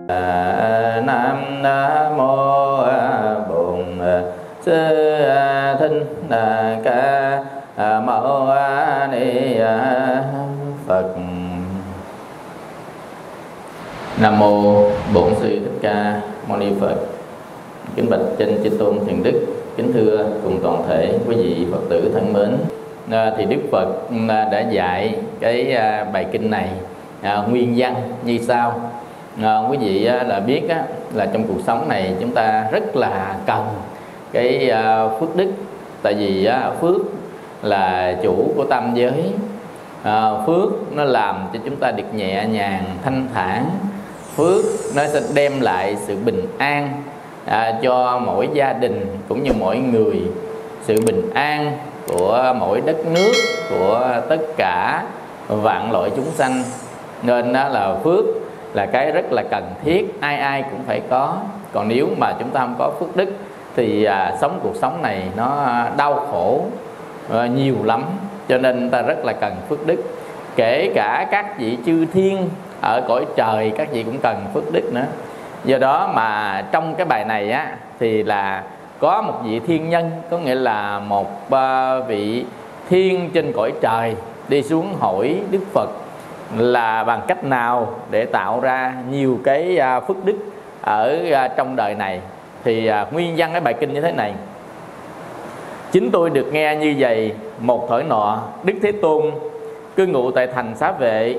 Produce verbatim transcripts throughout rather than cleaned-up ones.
Nam mô Bổn Sư Thích Ca Mâu Ni Phật. Nam mô Bổn Sư Thích Ca Mâu Ni Phật. Kính bạch trên chư tôn thiền đức, kính thưa cùng toàn thể quý vị Phật tử thân mến. À, thì Đức Phật đã dạy cái bài kinh này à, nguyên văn như sau. À, quý vị là biết á, là trong cuộc sống này chúng ta rất là cần cái à, phước đức. Tại vì á, phước là chủ của tam giới. à, Phước nó làm cho chúng ta được nhẹ nhàng, thanh thản. Phước nó sẽ đem lại sự bình an à, cho mỗi gia đình cũng như mỗi người, sự bình an của mỗi đất nước, của tất cả vạn loại chúng sanh. Nên đó là phước là cái rất là cần thiết, ai ai cũng phải có. Còn nếu mà chúng ta không có phước đức thì à, sống cuộc sống này nó đau khổ à, nhiều lắm. Cho nên ta rất là cần phước đức. Kể cả các vị chư thiên ở cõi trời, các vị cũng cần phước đức nữa. Do đó mà trong cái bài này á, thì là có một vị thiên nhân, có nghĩa là một uh, vị thiên trên cõi trời đi xuống hỏi Đức Phật là bằng cách nào để tạo ra nhiều cái uh, phước đức ở uh, trong đời này. Thì uh, nguyên văn cái bài kinh như thế này: chính tôi được nghe như vậy, một thời nọ Đức Thế Tôn cư ngụ tại thành Xá Vệ,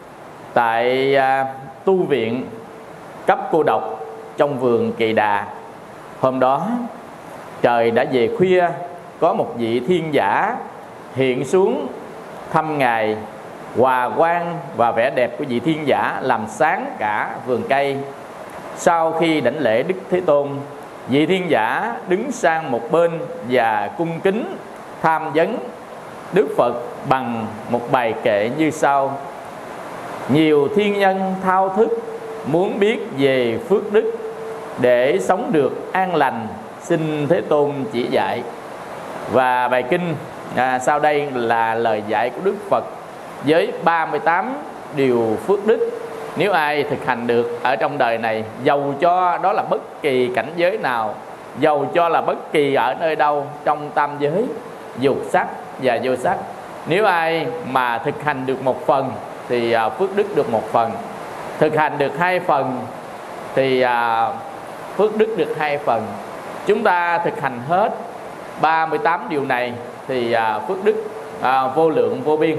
tại uh, tu viện cấp cô độc trong vườn Kỳ Đà. Hôm đó trời đã về khuya, có một vị thiên giả hiện xuống thăm Ngài. Hòa quang và vẻ đẹp của vị thiên giả làm sáng cả vườn cây. Sau khi đảnh lễ Đức Thế Tôn, vị thiên giả đứng sang một bên và cung kính tham vấn Đức Phật bằng một bài kệ như sau: nhiều thiên nhân thao thức muốn biết về phước đức, để sống được an lành xin Thế Tôn chỉ dạy. Và bài kinh à, sau đây là lời dạy của Đức Phật với ba mươi tám điều phước đức. Nếu ai thực hành được ở trong đời này, dầu cho đó là bất kỳ cảnh giới nào, dầu cho là bất kỳ ở nơi đâu trong tam giới dục sắc và vô sắc, nếu ai mà thực hành được một phần thì à, phước đức được một phần. Thực hành được hai phần thì à, phước đức được hai phần. Chúng ta thực hành hết ba mươi tám điều này thì à, phước đức à, vô lượng vô biên.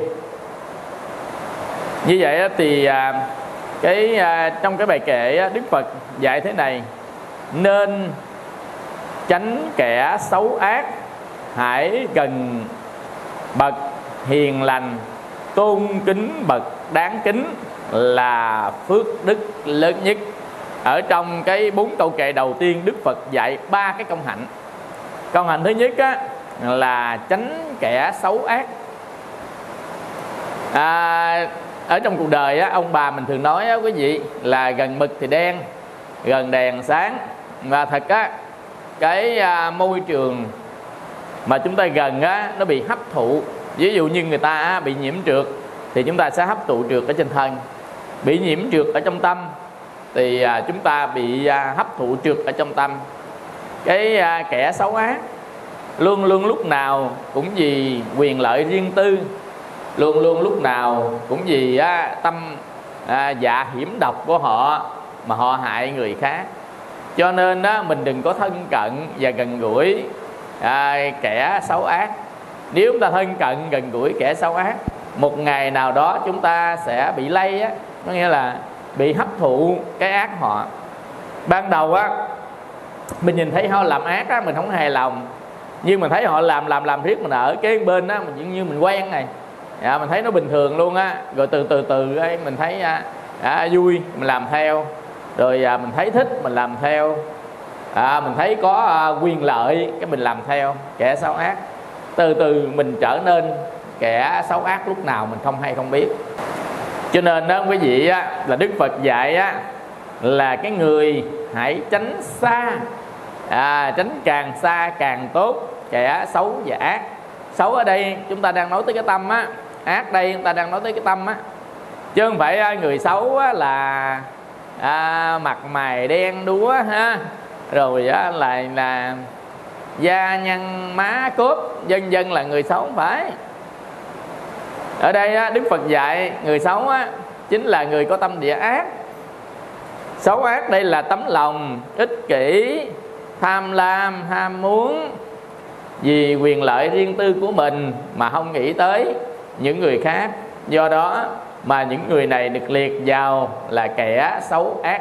Như vậy thì à, cái à, trong cái bài kệ Đức Phật dạy thế này: nên tránh kẻ xấu ác, hãy gần bậc hiền lành, tôn kính bậc đáng kính là phước đức lớn nhất. Ở trong cái bốn câu kệ đầu tiên, Đức Phật dạy ba cái công hạnh. Công hạnh thứ nhất á, là tránh kẻ xấu ác. à, Ở trong cuộc đời á, ông bà mình thường nói á, quý vị, là gần mực thì đen, gần đèn sáng. Và thật á, cái à, môi trường mà chúng ta gần á, nó bị hấp thụ. Ví dụ như người ta á, bị nhiễm trượt thì chúng ta sẽ hấp thụ trượt ở trên thân. Bị nhiễm trượt ở trong tâm thì à, chúng ta bị à, hấp thụ trượt ở trong tâm. Cái à, kẻ xấu ác luôn luôn lúc nào cũng vì quyền lợi riêng tư, luôn luôn lúc nào cũng vì á, tâm à, dạ hiểm độc của họ mà họ hại người khác. Cho nên á, mình đừng có thân cận và gần gũi à, kẻ xấu ác. Nếu chúng ta thân cận gần gũi kẻ xấu ác, một ngày nào đó chúng ta sẽ bị lây á, có nghĩa là bị hấp thụ cái ác họ. Ban đầu á, mình nhìn thấy họ làm ác á, mình không hài lòng. Nhưng mình thấy họ làm làm làm riết, mình ở cái bên á, mình như mình quen này, à, mình thấy nó bình thường luôn á. Rồi từ từ từ ấy, mình thấy à, à, vui, mình làm theo. Rồi à, mình thấy thích, mình làm theo. à, Mình thấy có à, quyền lợi, cái mình làm theo kẻ xấu ác. Từ từ mình trở nên kẻ xấu ác lúc nào mình không hay không biết. Cho nên đó quý vị á, là Đức Phật dạy á, là cái người hãy tránh xa, à, tránh càng xa càng tốt kẻ xấu và ác. Xấu ở đây chúng ta đang nói tới cái tâm á, ác đây chúng ta đang nói tới cái tâm á. Chứ không phải người xấu á, là à, mặt mày đen đúa ha, rồi á, lại là da nhăn má cốp, vân vân là người xấu, không phải. Ở đây á, Đức Phật dạy người xấu á, chính là người có tâm địa ác. Xấu ác đây là tấm lòng ích kỷ, tham lam, ham muốn vì quyền lợi riêng tư của mình mà không nghĩ tới những người khác. Do đó mà những người này được liệt vào là kẻ xấu ác.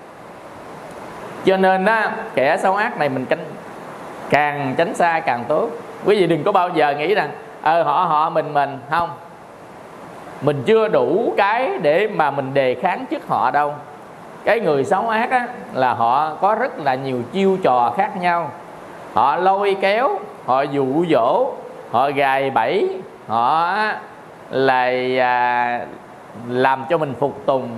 Cho nên á, kẻ xấu ác này mình tránh, càng tránh xa càng tốt. Quý vị đừng có bao giờ nghĩ rằng ờ họ họ mình mình không, mình chưa đủ cái để mà mình đề kháng trước họ đâu. Cái người xấu ác á, là họ có rất là nhiều chiêu trò khác nhau. Họ lôi kéo, họ dụ dỗ, họ gài bẫy, họ là à, làm cho mình phục tùng,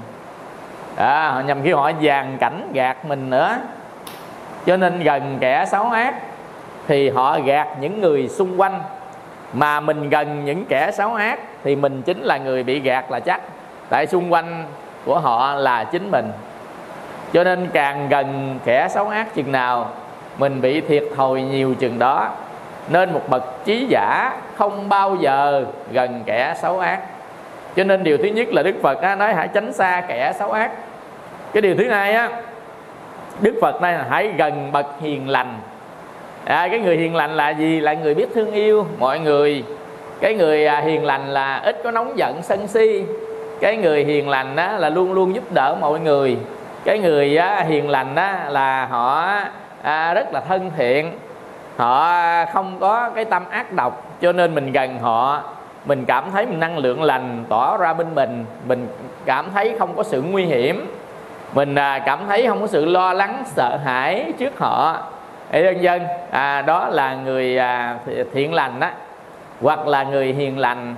à, nhằm khi họ dàn cảnh gạt mình nữa. Cho nên gần kẻ xấu ác thì họ gạt những người xung quanh, mà mình gần những kẻ xấu ác thì mình chính là người bị gạt là chắc. Tại xung quanh của họ là chính mình. Cho nên càng gần kẻ xấu ác chừng nào mình bị thiệt thòi nhiều chừng đó. Nên một bậc trí giả không bao giờ gần kẻ xấu ác. Cho nên điều thứ nhất là Đức Phật á, nói hãy tránh xa kẻ xấu ác. Cái điều thứ hai á, Đức Phật nói là hãy gần bậc hiền lành. à, Cái người hiền lành là gì? Là người biết thương yêu mọi người. Cái người à, hiền lành là ít có nóng giận sân si. Cái người hiền lành á, là luôn luôn giúp đỡ mọi người. Cái người á, hiền lành á, là họ à, rất là thân thiện, họ không có cái tâm ác độc. Cho nên mình gần họ, mình cảm thấy mình năng lượng lành tỏ ra bên mình. Mình cảm thấy không có sự nguy hiểm, mình à, cảm thấy không có sự lo lắng sợ hãi trước họ, vân vân. à, Đó là người à, thiện lành đó, hoặc là người hiền lành.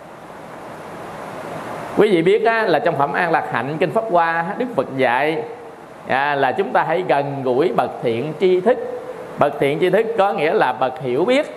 Quý vị biết á, là trong phẩm An Lạc Hạnh Kinh Pháp Hoa, Đức Phật dạy à, là chúng ta hãy gần gũi bậc thiện tri thức. Bậc thiện tri thức có nghĩa là bậc hiểu biết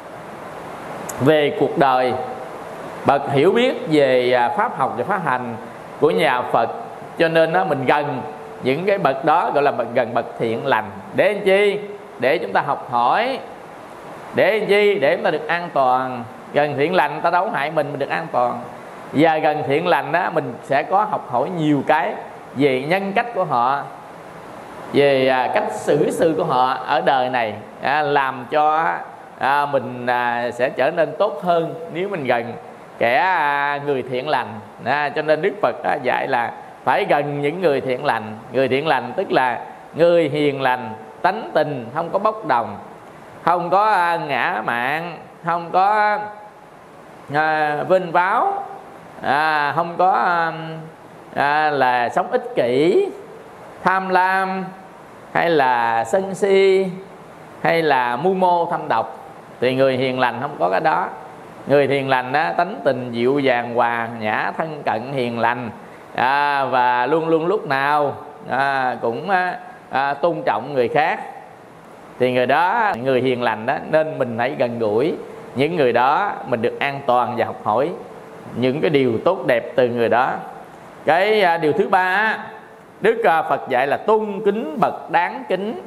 về cuộc đời, bậc hiểu biết về pháp học và pháp hành của nhà Phật. Cho nên đó, mình gần những cái bậc đó gọi là bậc, gần bậc thiện lành. Để làm chi? Để chúng ta học hỏi. Để làm chi? Để chúng ta được an toàn. Gần thiện lành ta đâu hại mình, mình được an toàn. Và gần thiện lành đó mình sẽ có học hỏi nhiều cái về nhân cách của họ, về à, cách xử sự của họ ở đời này, à, làm cho à, mình à, sẽ trở nên tốt hơn nếu mình gần kẻ à, người thiện lành. à, Cho nên Đức Phật à, dạy là phải gần những người thiện lành. Người thiện lành tức là người hiền lành, tánh tình không có bốc đồng, không có à, ngã mạn, không có à, vênh váo, à, không có à, à, là sống ích kỷ, tham lam, hay là sân si, hay là mưu mô thâm độc. Thì người hiền lành không có cái đó. Người hiền lành đó tánh tình dịu dàng hòa nhã, thân cận hiền lành, à, và luôn luôn lúc nào à, cũng à, tôn trọng người khác. Thì người đó, người hiền lành đó, nên mình hãy gần gũi những người đó, mình được an toàn và học hỏi những cái điều tốt đẹp từ người đó. Cái à, điều thứ ba, Đức à, Phật dạy là tôn kính bậc đáng kính.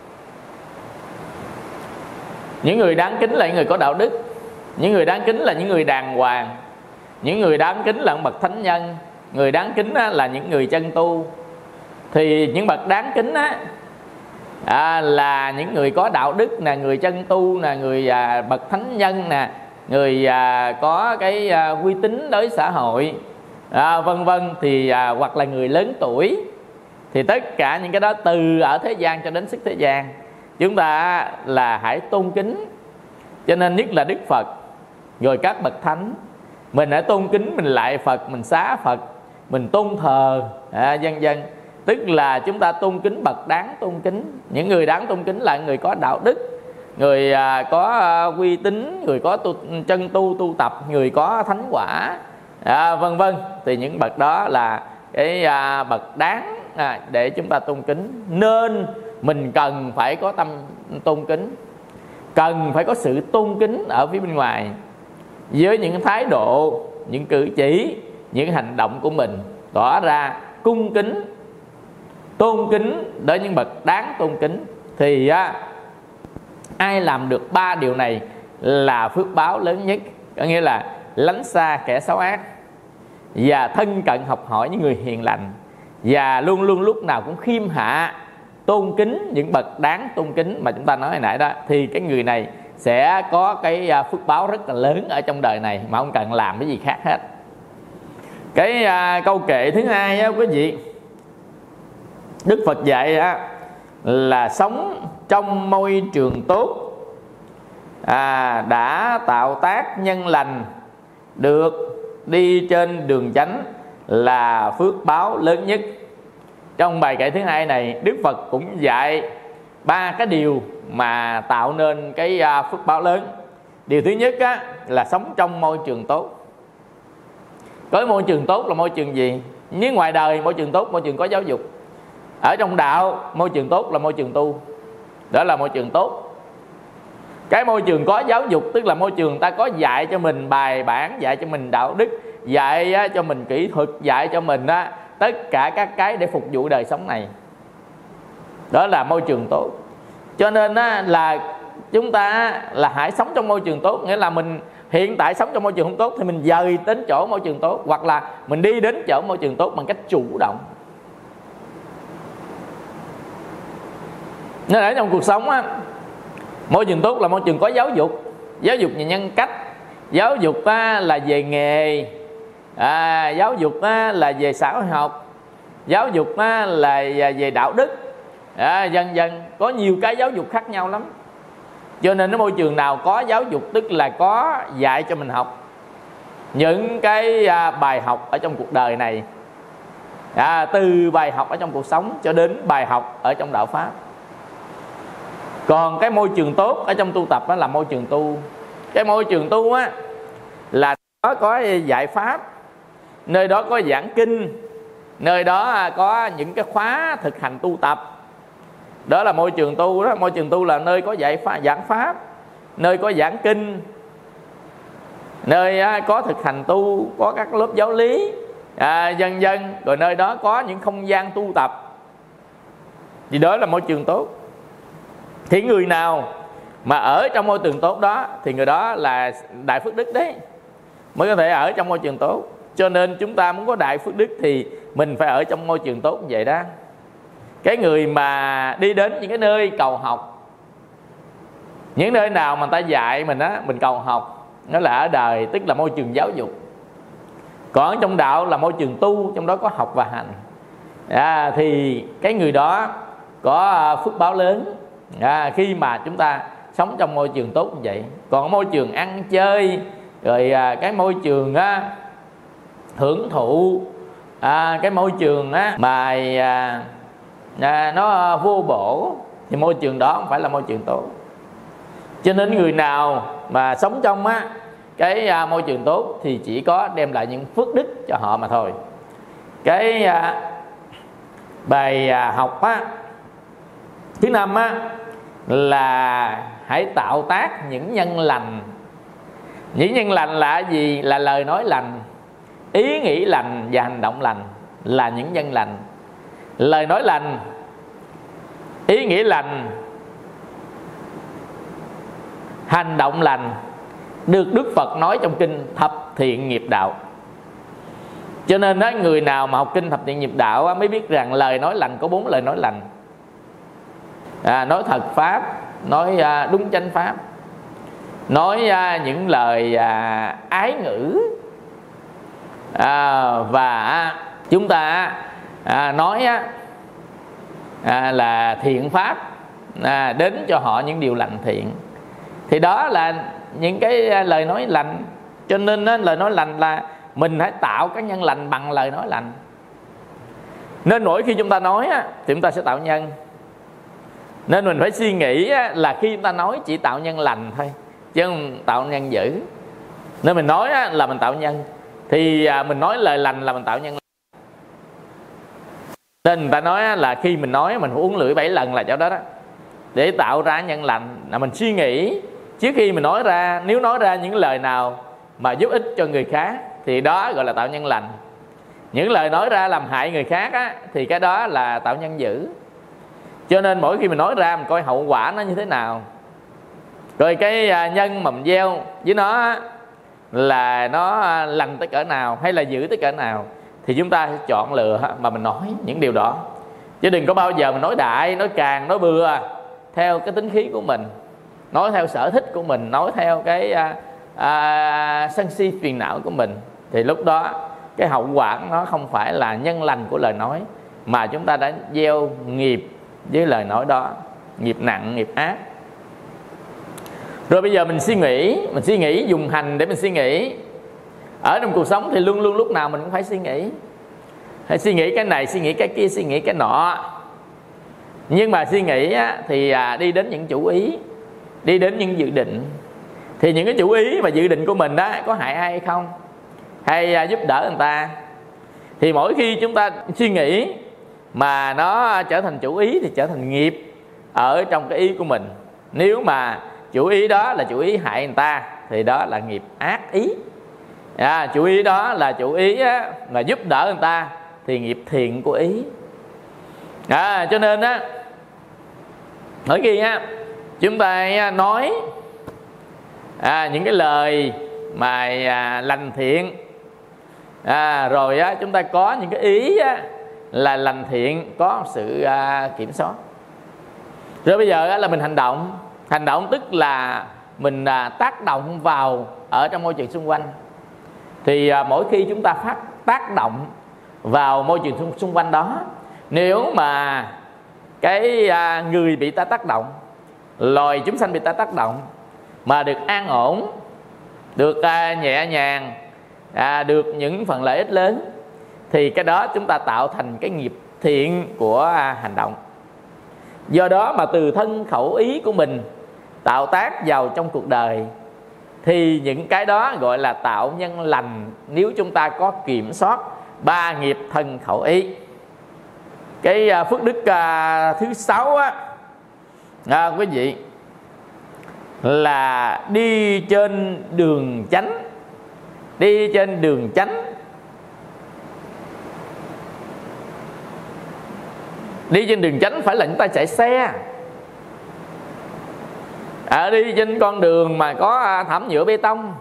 Những người đáng kính là những người có đạo đức. Những người đáng kính là những người đàng hoàng. Những người đáng kính là những bậc thánh nhân. Người đáng kính á, là những người chân tu. Thì những bậc đáng kính á, à, là những người có đạo đức nè, người chân tu nè, người à, bậc thánh nhân nè, người à, có cái à, uy tín đối xã hội, à, vân vân. Thì à, hoặc là người lớn tuổi. Thì tất cả những cái đó từ ở thế gian cho đến sức thế gian, chúng ta là hãy tôn kính. Cho nên nhất là Đức Phật, rồi các bậc thánh, mình hãy tôn kính, mình lại Phật, mình xá Phật, mình tôn thờ, à, vân vân. Tức là chúng ta tôn kính bậc đáng tôn kính. Những người đáng tôn kính là người có đạo đức, người à, có à, uy tín, người có tu, chân tu tu tập, người có thánh quả, à, vân vân. Thì những bậc đó là cái à, bậc đáng à, để chúng ta tôn kính. Nên mình cần phải có tâm tôn kính, cần phải có sự tôn kính ở phía bên ngoài, với những thái độ, những cử chỉ, những hành động của mình tỏ ra cung kính tôn kính đến những bậc đáng tôn kính, thì á, ai làm được ba điều này là phước báo lớn nhất. Có nghĩa là lánh xa kẻ xấu ác, và thân cận học hỏi những người hiền lành, và luôn luôn lúc nào cũng khiêm hạ tôn kính những bậc đáng tôn kính mà chúng ta nói hồi nãy đó, thì cái người này sẽ có cái phước báo rất là lớn ở trong đời này mà không cần làm cái gì khác hết. Cái à, câu kệ thứ hai á quý vị, Đức Phật dạy á, là sống trong môi trường tốt, à, đã tạo tác nhân lành, được đi trên đường chánh là phước báo lớn nhất. Trong bài kệ thứ hai này, Đức Phật cũng dạy ba cái điều mà tạo nên cái phước báo lớn. Điều thứ nhất á, là sống trong môi trường tốt. Có môi trường tốt là môi trường gì? Như ngoài đời môi trường tốt, môi trường có giáo dục. Ở trong đạo môi trường tốt là môi trường tu, đó là môi trường tốt. Cái môi trường có giáo dục tức là môi trường ta có dạy cho mình bài bản, dạy cho mình đạo đức, dạy cho mình kỹ thuật, dạy cho mình á, tất cả các cái để phục vụ đời sống này. Đó là môi trường tốt. Cho nên á, là chúng ta là hãy sống trong môi trường tốt. Nghĩa là mình hiện tại sống trong môi trường không tốt thì mình dời đến chỗ môi trường tốt, hoặc là mình đi đến chỗ môi trường tốt bằng cách chủ động. Nên ở trong cuộc sống á, môi trường tốt là môi trường có giáo dục. Giáo dục về nhân cách, giáo dục á, là về nghề, à, giáo dục á, là về xã hội học, giáo dục á, là về đạo đức, à, dần dần có nhiều cái giáo dục khác nhau lắm. Cho nên cái môi trường nào có giáo dục tức là có dạy cho mình học những cái à, bài học ở trong cuộc đời này, à, từ bài học ở trong cuộc sống cho đến bài học ở trong đạo pháp. Còn cái môi trường tốt ở trong tu tập đó là môi trường tu. Cái môi trường tu á là nó có dạy pháp, nơi đó có giảng kinh, nơi đó có những cái khóa thực hành tu tập. Đó là môi trường tu đó. Môi trường tu là nơi có dạy pháp, giảng pháp, nơi có giảng kinh, nơi có thực hành tu, có các lớp giáo lý, à, dần dần. Rồi nơi đó có những không gian tu tập, thì đó là môi trường tốt. Thì người nào mà ở trong môi trường tốt đó thì người đó là đại phước đức đấy, mới có thể ở trong môi trường tốt. Cho nên chúng ta muốn có đại phước đức thì mình phải ở trong môi trường tốt như vậy đó. Cái người mà đi đến những cái nơi cầu học, những nơi nào mà người ta dạy mình á, mình cầu học, nó là ở đời, tức là môi trường giáo dục. Còn trong đạo là môi trường tu, trong đó có học và hành, à, thì cái người đó có phước báo lớn, à, khi mà chúng ta sống trong môi trường tốt như vậy. Còn môi trường ăn chơi, rồi à, cái môi trường á, hưởng thụ, à, cái môi trường á, mà à, à, nó vô bổ, thì môi trường đó không phải là môi trường tốt. Cho nên người nào mà sống trong á, cái à, môi trường tốt thì chỉ có đem lại những phước đức cho họ mà thôi. Cái à, bài à, học á, thứ năm á, là hãy tạo tác những nhân lành. Những nhân lành là gì? Là lời nói lành, ý nghĩ lành và hành động lành, là những nhân lành. Lời nói lành, ý nghĩ lành, hành động lành được Đức Phật nói trong kinh Thập Thiện Nghiệp Đạo. Cho nên đó, người nào mà học kinh Thập Thiện Nghiệp Đạo mới biết rằng lời nói lành có bốn lời nói lành. À, nói thật pháp, nói à, đúng chánh pháp, nói à, những lời à, ái ngữ, à, và chúng ta à, nói à, là thiện pháp, à, đến cho họ những điều lành thiện. Thì đó là những cái lời nói lành. Cho nên á, lời nói lành là mình hãy tạo các nhân lành bằng lời nói lành. Nên mỗi khi chúng ta nói á, thì chúng ta sẽ tạo nhân. Nên mình phải suy nghĩ á, là khi chúng ta nói chỉ tạo nhân lành thôi, chứ không tạo nhân dữ. Nên mình nói á, là mình tạo nhân, thì à, mình nói lời lành là mình tạo nhân lành. Nên người ta nói á, là khi mình nói mình phải uống lưỡi bảy lần là chỗ đó đó, để tạo ra nhân lành. Là mình suy nghĩ trước khi mình nói ra, nếu nói ra những lời nào mà giúp ích cho người khác thì đó gọi là tạo nhân lành. những lời nói ra làm hại người khác á, thì cái đó là tạo nhân dữ. Cho nên mỗi khi mình nói ra mình coi hậu quả nó như thế nào, rồi cái nhân mà mình gieo với nó á, là nó lành tới cỡ nào hay là dữ tới cỡ nào, thì chúng ta sẽ chọn lựa mà mình nói những điều đó. Chứ đừng có bao giờ mình nói đại, nói càng, nói bừa theo cái tính khí của mình, nói theo sở thích của mình, nói theo cái à, à, sân si phiền não của mình. Thì lúc đó cái hậu quả nó không phải là nhân lành của lời nói, mà chúng ta đã gieo nghiệp với lời nói đó, nghiệp nặng, nghiệp ác. Rồi bây giờ mình suy nghĩ, mình suy nghĩ dùng hành để mình suy nghĩ. Ở trong cuộc sống thì luôn luôn lúc nào mình cũng phải suy nghĩ, phải suy nghĩ cái này, suy nghĩ cái kia, suy nghĩ cái nọ. Nhưng mà suy nghĩ á, thì à, đi đến những chủ ý, đi đến những dự định. Thì những cái chủ ý và dự định của mình đó có hại ai hay không, hay à, giúp đỡ người ta. Thì mỗi khi chúng ta suy nghĩ mà nó trở thành chủ ý thì trở thành nghiệp ở trong cái ý của mình. Nếu mà chủ ý đó là chủ ý hại người ta thì đó là nghiệp ác ý. À, chủ ý đó là chủ ý á, mà giúp đỡ người ta thì nghiệp thiện của ý. À, cho nên á, mỗi khi á, chúng ta nói à, những cái lời mà à, lành thiện, à, rồi á, chúng ta có những cái ý á, là lành thiện, có sự à, kiểm soát. Rồi bây giờ á, là mình hành động. Hành động tức là mình à, tác động vào ở trong môi trường xung quanh. Thì à, mỗi khi chúng ta phát tác động vào môi trường xung, xung quanh đó, nếu mà cái à, người bị ta tác động, loài chúng sanh bị ta tác động mà được an ổn, được à, nhẹ nhàng, à, được những phần lợi ích lớn, thì cái đó chúng ta tạo thành cái nghiệp thiện của à, hành động. Do đó mà từ thân khẩu ý của mình tạo tác vào trong cuộc đời, thì những cái đó gọi là tạo nhân lành, nếu chúng ta có kiểm soát ba nghiệp thân khẩu ý. Cái à, phước đức à, thứ sáu á, à, quý vị, là đi trên đường chánh. Đi trên đường chánh, đi trên đường chánh phải là chúng ta chạy xe. À, đi trên con đường mà có thảm nhựa bê tông.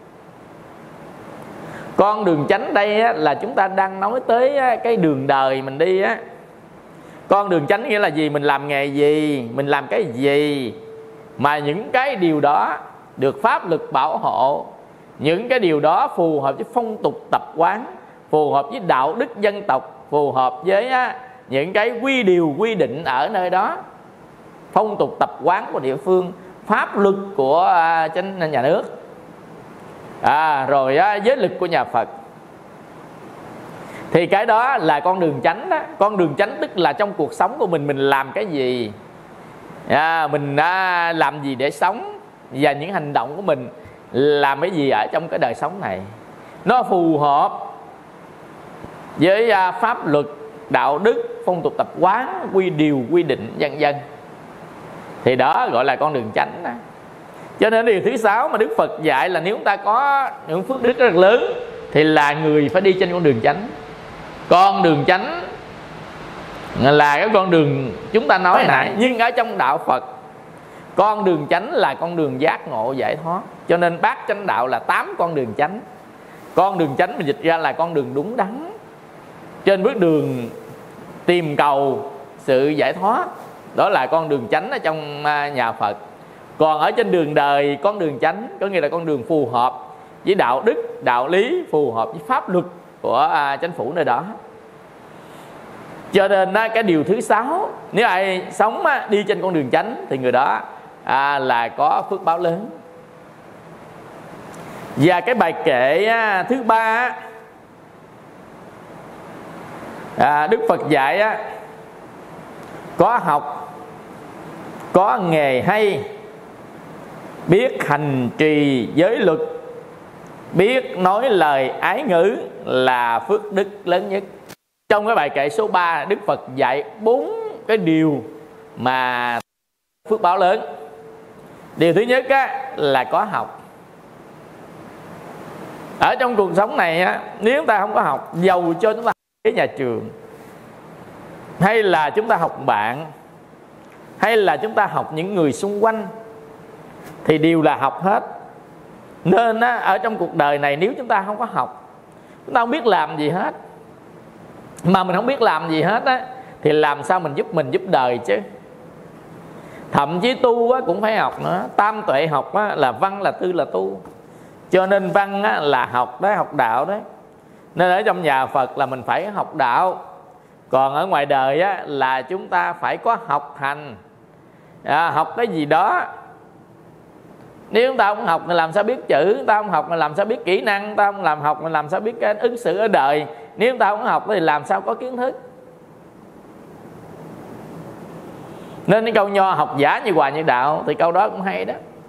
Con đường chánh đây á, là chúng ta đang nói tới á, cái đường đời mình đi á. Con đường chánh nghĩa là gì? Mình làm nghề gì, mình làm cái gì, mà những cái điều đó được pháp luật bảo hộ, những cái điều đó phù hợp với phong tục tập quán, phù hợp với đạo đức dân tộc, phù hợp với á, những cái quy điều quy định ở nơi đó, phong tục tập quán của địa phương, pháp luật của à, trên nhà nước, à, rồi á, giới lực của nhà Phật. Thì cái đó là con đường chánh đó. Con đường chánh tức là trong cuộc sống của mình, mình làm cái gì, à, mình à, làm gì để sống, và những hành động của mình làm cái gì ở trong cái đời sống này, nó phù hợp với à, pháp luật, đạo đức, phong tục tập quán, quy điều, quy định, vân vân. Thì đó gọi là con đường chánh đó. Cho nên điều thứ sáu mà Đức Phật dạy là nếu chúng ta có những phước đức rất lớn thì là người phải đi trên con đường chánh. Con đường chánh là cái con đường chúng ta nói nãy, nhưng ở trong đạo Phật, con đường chánh là con đường giác ngộ giải thoát. Cho nên bát chánh đạo là tám con đường chánh. Con đường chánh mình dịch ra là con đường đúng đắn trên bước đường tìm cầu sự giải thoát. Đó là con đường chánh ở trong nhà Phật. Còn ở trên đường đời, con đường chánh có nghĩa là con đường phù hợp với đạo đức, đạo lý, phù hợp với pháp luật của chính phủ nơi đó. Cho nên cái điều thứ sáu, nếu ai sống đi trên con đường chánh thì người đó à, là có phước báo lớn. Và cái bài kệ thứ ba, à, Đức Phật dạy á, có học, có nghề hay, biết hành trì giới luật, biết nói lời ái ngữ là phước đức lớn nhất. Trong cái bài kệ số ba, Đức Phật dạy bốn cái điều mà phước báo lớn. Điều thứ nhất á, là có học. Ở trong cuộc sống này á, nếu chúng ta không có học, giàu cho chúng ta cái nhà trường, hay là chúng ta học bạn, hay là chúng ta học những người xung quanh, thì đều là học hết. Nên á, ở trong cuộc đời này nếu chúng ta không có học, chúng ta không biết làm gì hết. Mà mình không biết làm gì hết á, thì làm sao mình giúp mình giúp đời chứ. Thậm chí tu á, cũng phải học nữa. Tam tuệ học á, là văn là tư là tu. Cho nên văn á, là học đấy, học đạo đấy. Nên ở trong nhà Phật là mình phải học đạo. Còn ở ngoài đời á, là chúng ta phải có học hành, à, học cái gì đó. Nếu chúng ta không học thì làm sao biết chữ, chúng ta không học thì làm sao biết kỹ năng, chúng ta không làm học thì làm sao biết cái ứng xử ở đời. Nếu chúng ta không học thì làm sao có kiến thức. Nên cái câu nho học giả như hòa như đạo thì câu đó cũng hay đó.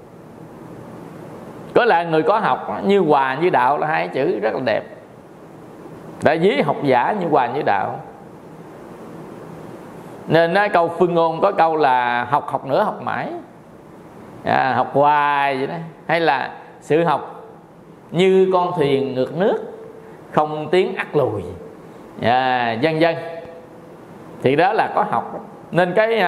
Có là người có học như hòa như đạo là hai chữ rất là đẹp. Đại dí học giả như hòa như đạo. Nên á, câu Phương Ngôn có câu là học học nữa học mãi, à, học hoài vậy đó. Hay là sự học như con thuyền ngược nước, không tiến ắt lùi, à, vân vân. Thì đó là có học. Nên cái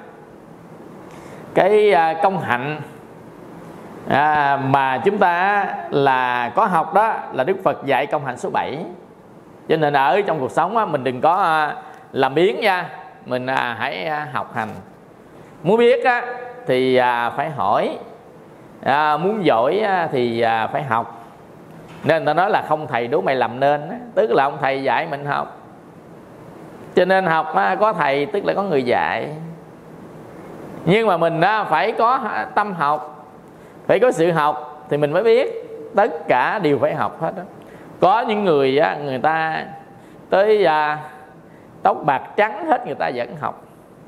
cái công hạnh à, mà chúng ta là có học đó là Đức Phật dạy công hạnh số bảy. Cho nên ở trong cuộc sống á, mình đừng có làm biếng nha. Mình à, hãy học hành. Muốn biết á, thì à, phải hỏi, à, muốn giỏi á, thì à, phải học. Nên ta nói là không thầy đố mày làm nên á. Tức là ông thầy dạy mình học. Cho nên học á, có thầy tức là có người dạy. Nhưng mà mình á, phải có tâm học, phải có sự học thì mình mới biết. Tất cả đều phải học hết đó. Có những người á, người ta tới à, tóc bạc trắng hết người ta vẫn học.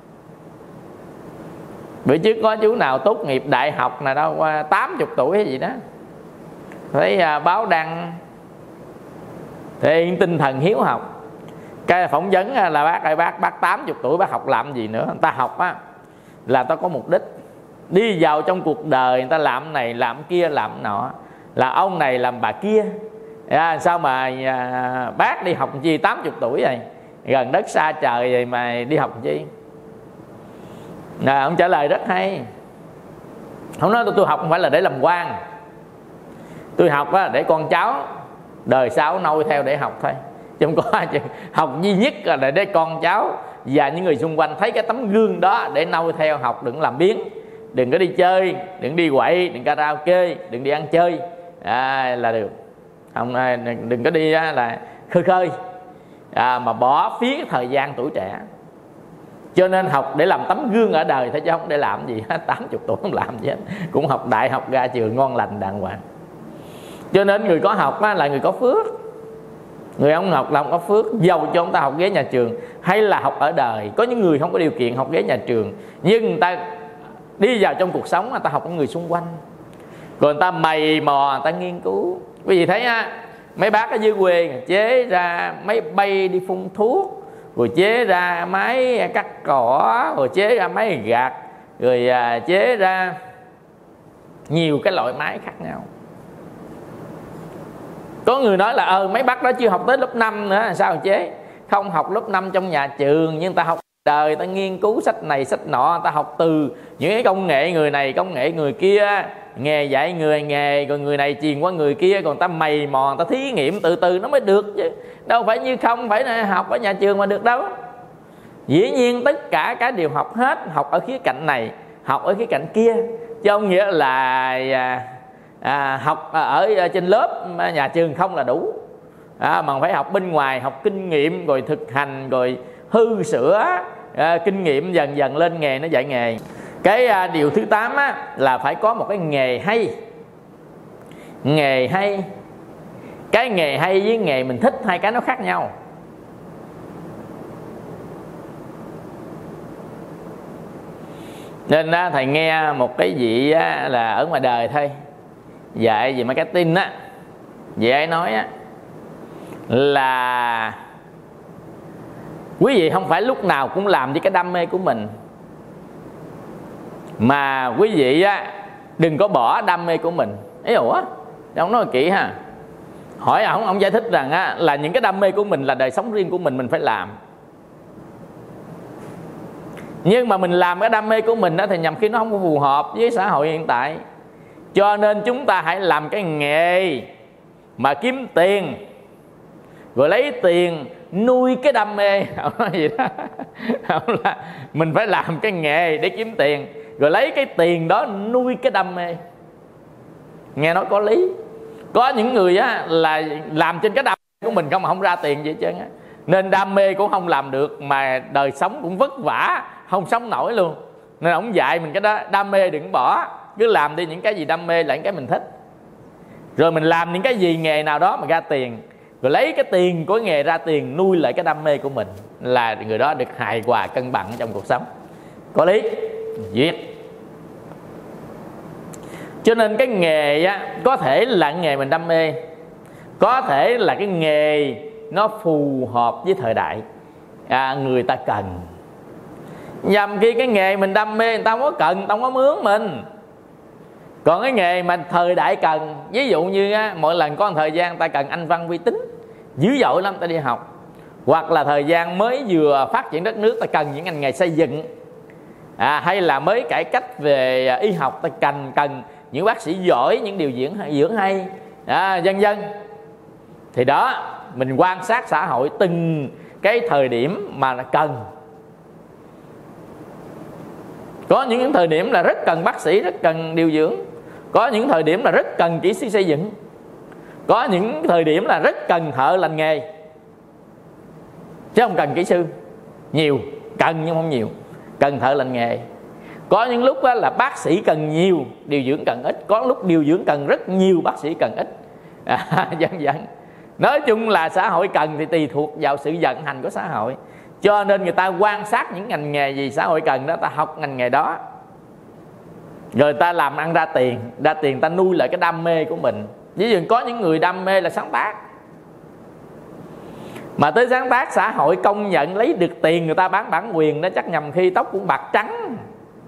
Bữa trước có chú nào tốt nghiệp đại học nào đâu qua tám mươi tuổi hay gì đó, thấy à, báo đăng thể hiện tinh thần hiếu học. Cái phỏng vấn là bác ơi bác bác tám mươi tuổi bác học làm gì nữa. Người ta học á là ta có mục đích, đi vào trong cuộc đời người ta làm này làm kia làm nọ, là ông này làm bà kia. À, sao mà à, bác đi học chi tám mươi tuổi rồi, gần đất xa trời vậy mà đi học chi? À, ông trả lời rất hay. Không nói tôi, tôi học không phải là để làm quan, tôi học á, để con cháu đời sau noi theo để học thôi. Chứ không có học duy nhất là để con cháu và những người xung quanh thấy cái tấm gương đó để noi theo học. Đừng làm biếng, đừng có đi chơi, đừng đi quậy, đừng karaoke, đừng đi ăn chơi à, là được. Không, đừng có đi là khơi khơi à, mà bỏ phí cái thời gian tuổi trẻ. Cho nên học để làm tấm gương ở đời thôi chứ không để làm gì hết. Tám mươi tuổi không làm gì hết, cũng học đại học ra trường ngon lành đàng hoàng. Cho nên người có học là người có phước, người không học là không có phước. Dầu cho ông ta học ghế nhà trường hay là học ở đời. Có những người không có điều kiện học ghế nhà trường, nhưng người ta đi vào trong cuộc sống, người ta học với người xung quanh, rồi người ta mày mò, người ta nghiên cứu. Quý vị thấy á, mấy bác ở dưới quê chế ra máy bay đi phun thuốc, rồi chế ra máy cắt cỏ, rồi chế ra máy gạt, rồi à, chế ra nhiều cái loại máy khác nhau. Có người nói là ờ mấy bác đó chưa học tới lớp năm nữa, sao chế? Không học lớp năm trong nhà trường, nhưng ta học đời, ta nghiên cứu sách này sách nọ, ta học từ những cái công nghệ người này công nghệ người kia, nghề dạy người nghề, rồi người này truyền qua người kia, còn ta mày mò, ta thí nghiệm từ từ nó mới được chứ. Đâu phải như không phải học ở nhà trường mà được đâu. Dĩ nhiên tất cả cái đều học hết, học ở khía cạnh này, học ở khía cạnh kia, chứ không nghĩa là à, à, học ở trên lớp nhà trường không là đủ, à, mà phải học bên ngoài, học kinh nghiệm rồi thực hành rồi hư sửa à, kinh nghiệm dần dần lên nghề nó dạy nghề. Cái à, điều thứ tám á, là phải có một cái nghề hay. Nghề hay, cái nghề hay với nghề mình thích hai cái nó khác nhau. Nên á, thầy nghe một cái vị á, là ở ngoài đời thôi, dạy về marketing á, vị ấy nói á, là quý vị không phải lúc nào cũng làm với cái đam mê của mình, mà quý vị á, đừng có bỏ đam mê của mình. Ý ủa, ông nói kỹ ha. Hỏi ông, ông giải thích rằng á, là những cái đam mê của mình là đời sống riêng của mình, mình phải làm. Nhưng mà mình làm cái đam mê của mình đó thì nhằm khi nó không phù hợp với xã hội hiện tại. Cho nên chúng ta hãy làm cái nghề mà kiếm tiền, rồi lấy tiền nuôi cái đam mê. Không nói gì đó. Không là mình phải làm cái nghề để kiếm tiền, rồi lấy cái tiền đó nuôi cái đam mê. Nghe nói có lý. Có những người á, là làm trên cái đam mê của mình không mà không ra tiền gì hết trơn á, nên đam mê cũng không làm được, mà đời sống cũng vất vả, không sống nổi luôn. Nên ông dạy mình cái đó, đam mê đừng bỏ, cứ làm đi những cái gì đam mê là những cái mình thích. Rồi mình làm những cái gì nghề nào đó mà ra tiền, rồi lấy cái tiền của nghề ra tiền nuôi lại cái đam mê của mình, là người đó được hài hòa cân bằng trong cuộc sống. Có lý, duyệt. Cho nên cái nghề á, có thể là nghề mình đam mê, có thể là cái nghề nó phù hợp với thời đại, à, người ta cần. Nhằm khi cái nghề mình đam mê người ta không có cần, người ta không có mướn mình. Còn cái nghề mà thời đại cần, ví dụ như á, mỗi lần có một thời gian ta cần anh văn vi tính dữ dội lắm, ta đi học. Hoặc là thời gian mới vừa phát triển đất nước, ta cần những ngành nghề xây dựng, à, hay là mới cải cách về y học, ta cần cần những bác sĩ giỏi, những điều dưỡng hay, dưỡng hay, à, vân vân. Thì đó, mình quan sát xã hội từng cái thời điểm mà là cần. Có những thời điểm là rất cần bác sĩ, rất cần điều dưỡng. Có những thời điểm là rất cần kỹ sư xây dựng. Có những thời điểm là rất cần thợ lành nghề, chứ không cần kỹ sư nhiều. Cần nhưng không nhiều, cần thợ lành nghề. Có những lúc là bác sĩ cần nhiều, điều dưỡng cần ít. Có lúc điều dưỡng cần rất nhiều, bác sĩ cần ít, à, vân vân. Nói chung là xã hội cần thì tùy thuộc vào sự vận hành của xã hội. Cho nên người ta quan sát những ngành nghề gì xã hội cần đó, ta học ngành nghề đó, rồi ta làm ăn ra tiền. Ra tiền ta nuôi lại cái đam mê của mình. Ví dụ có những người đam mê là sáng tác, mà tới sáng tác xã hội công nhận lấy được tiền, người ta bán bản quyền đó, chắc nhầm khi tóc cũng bạc trắng.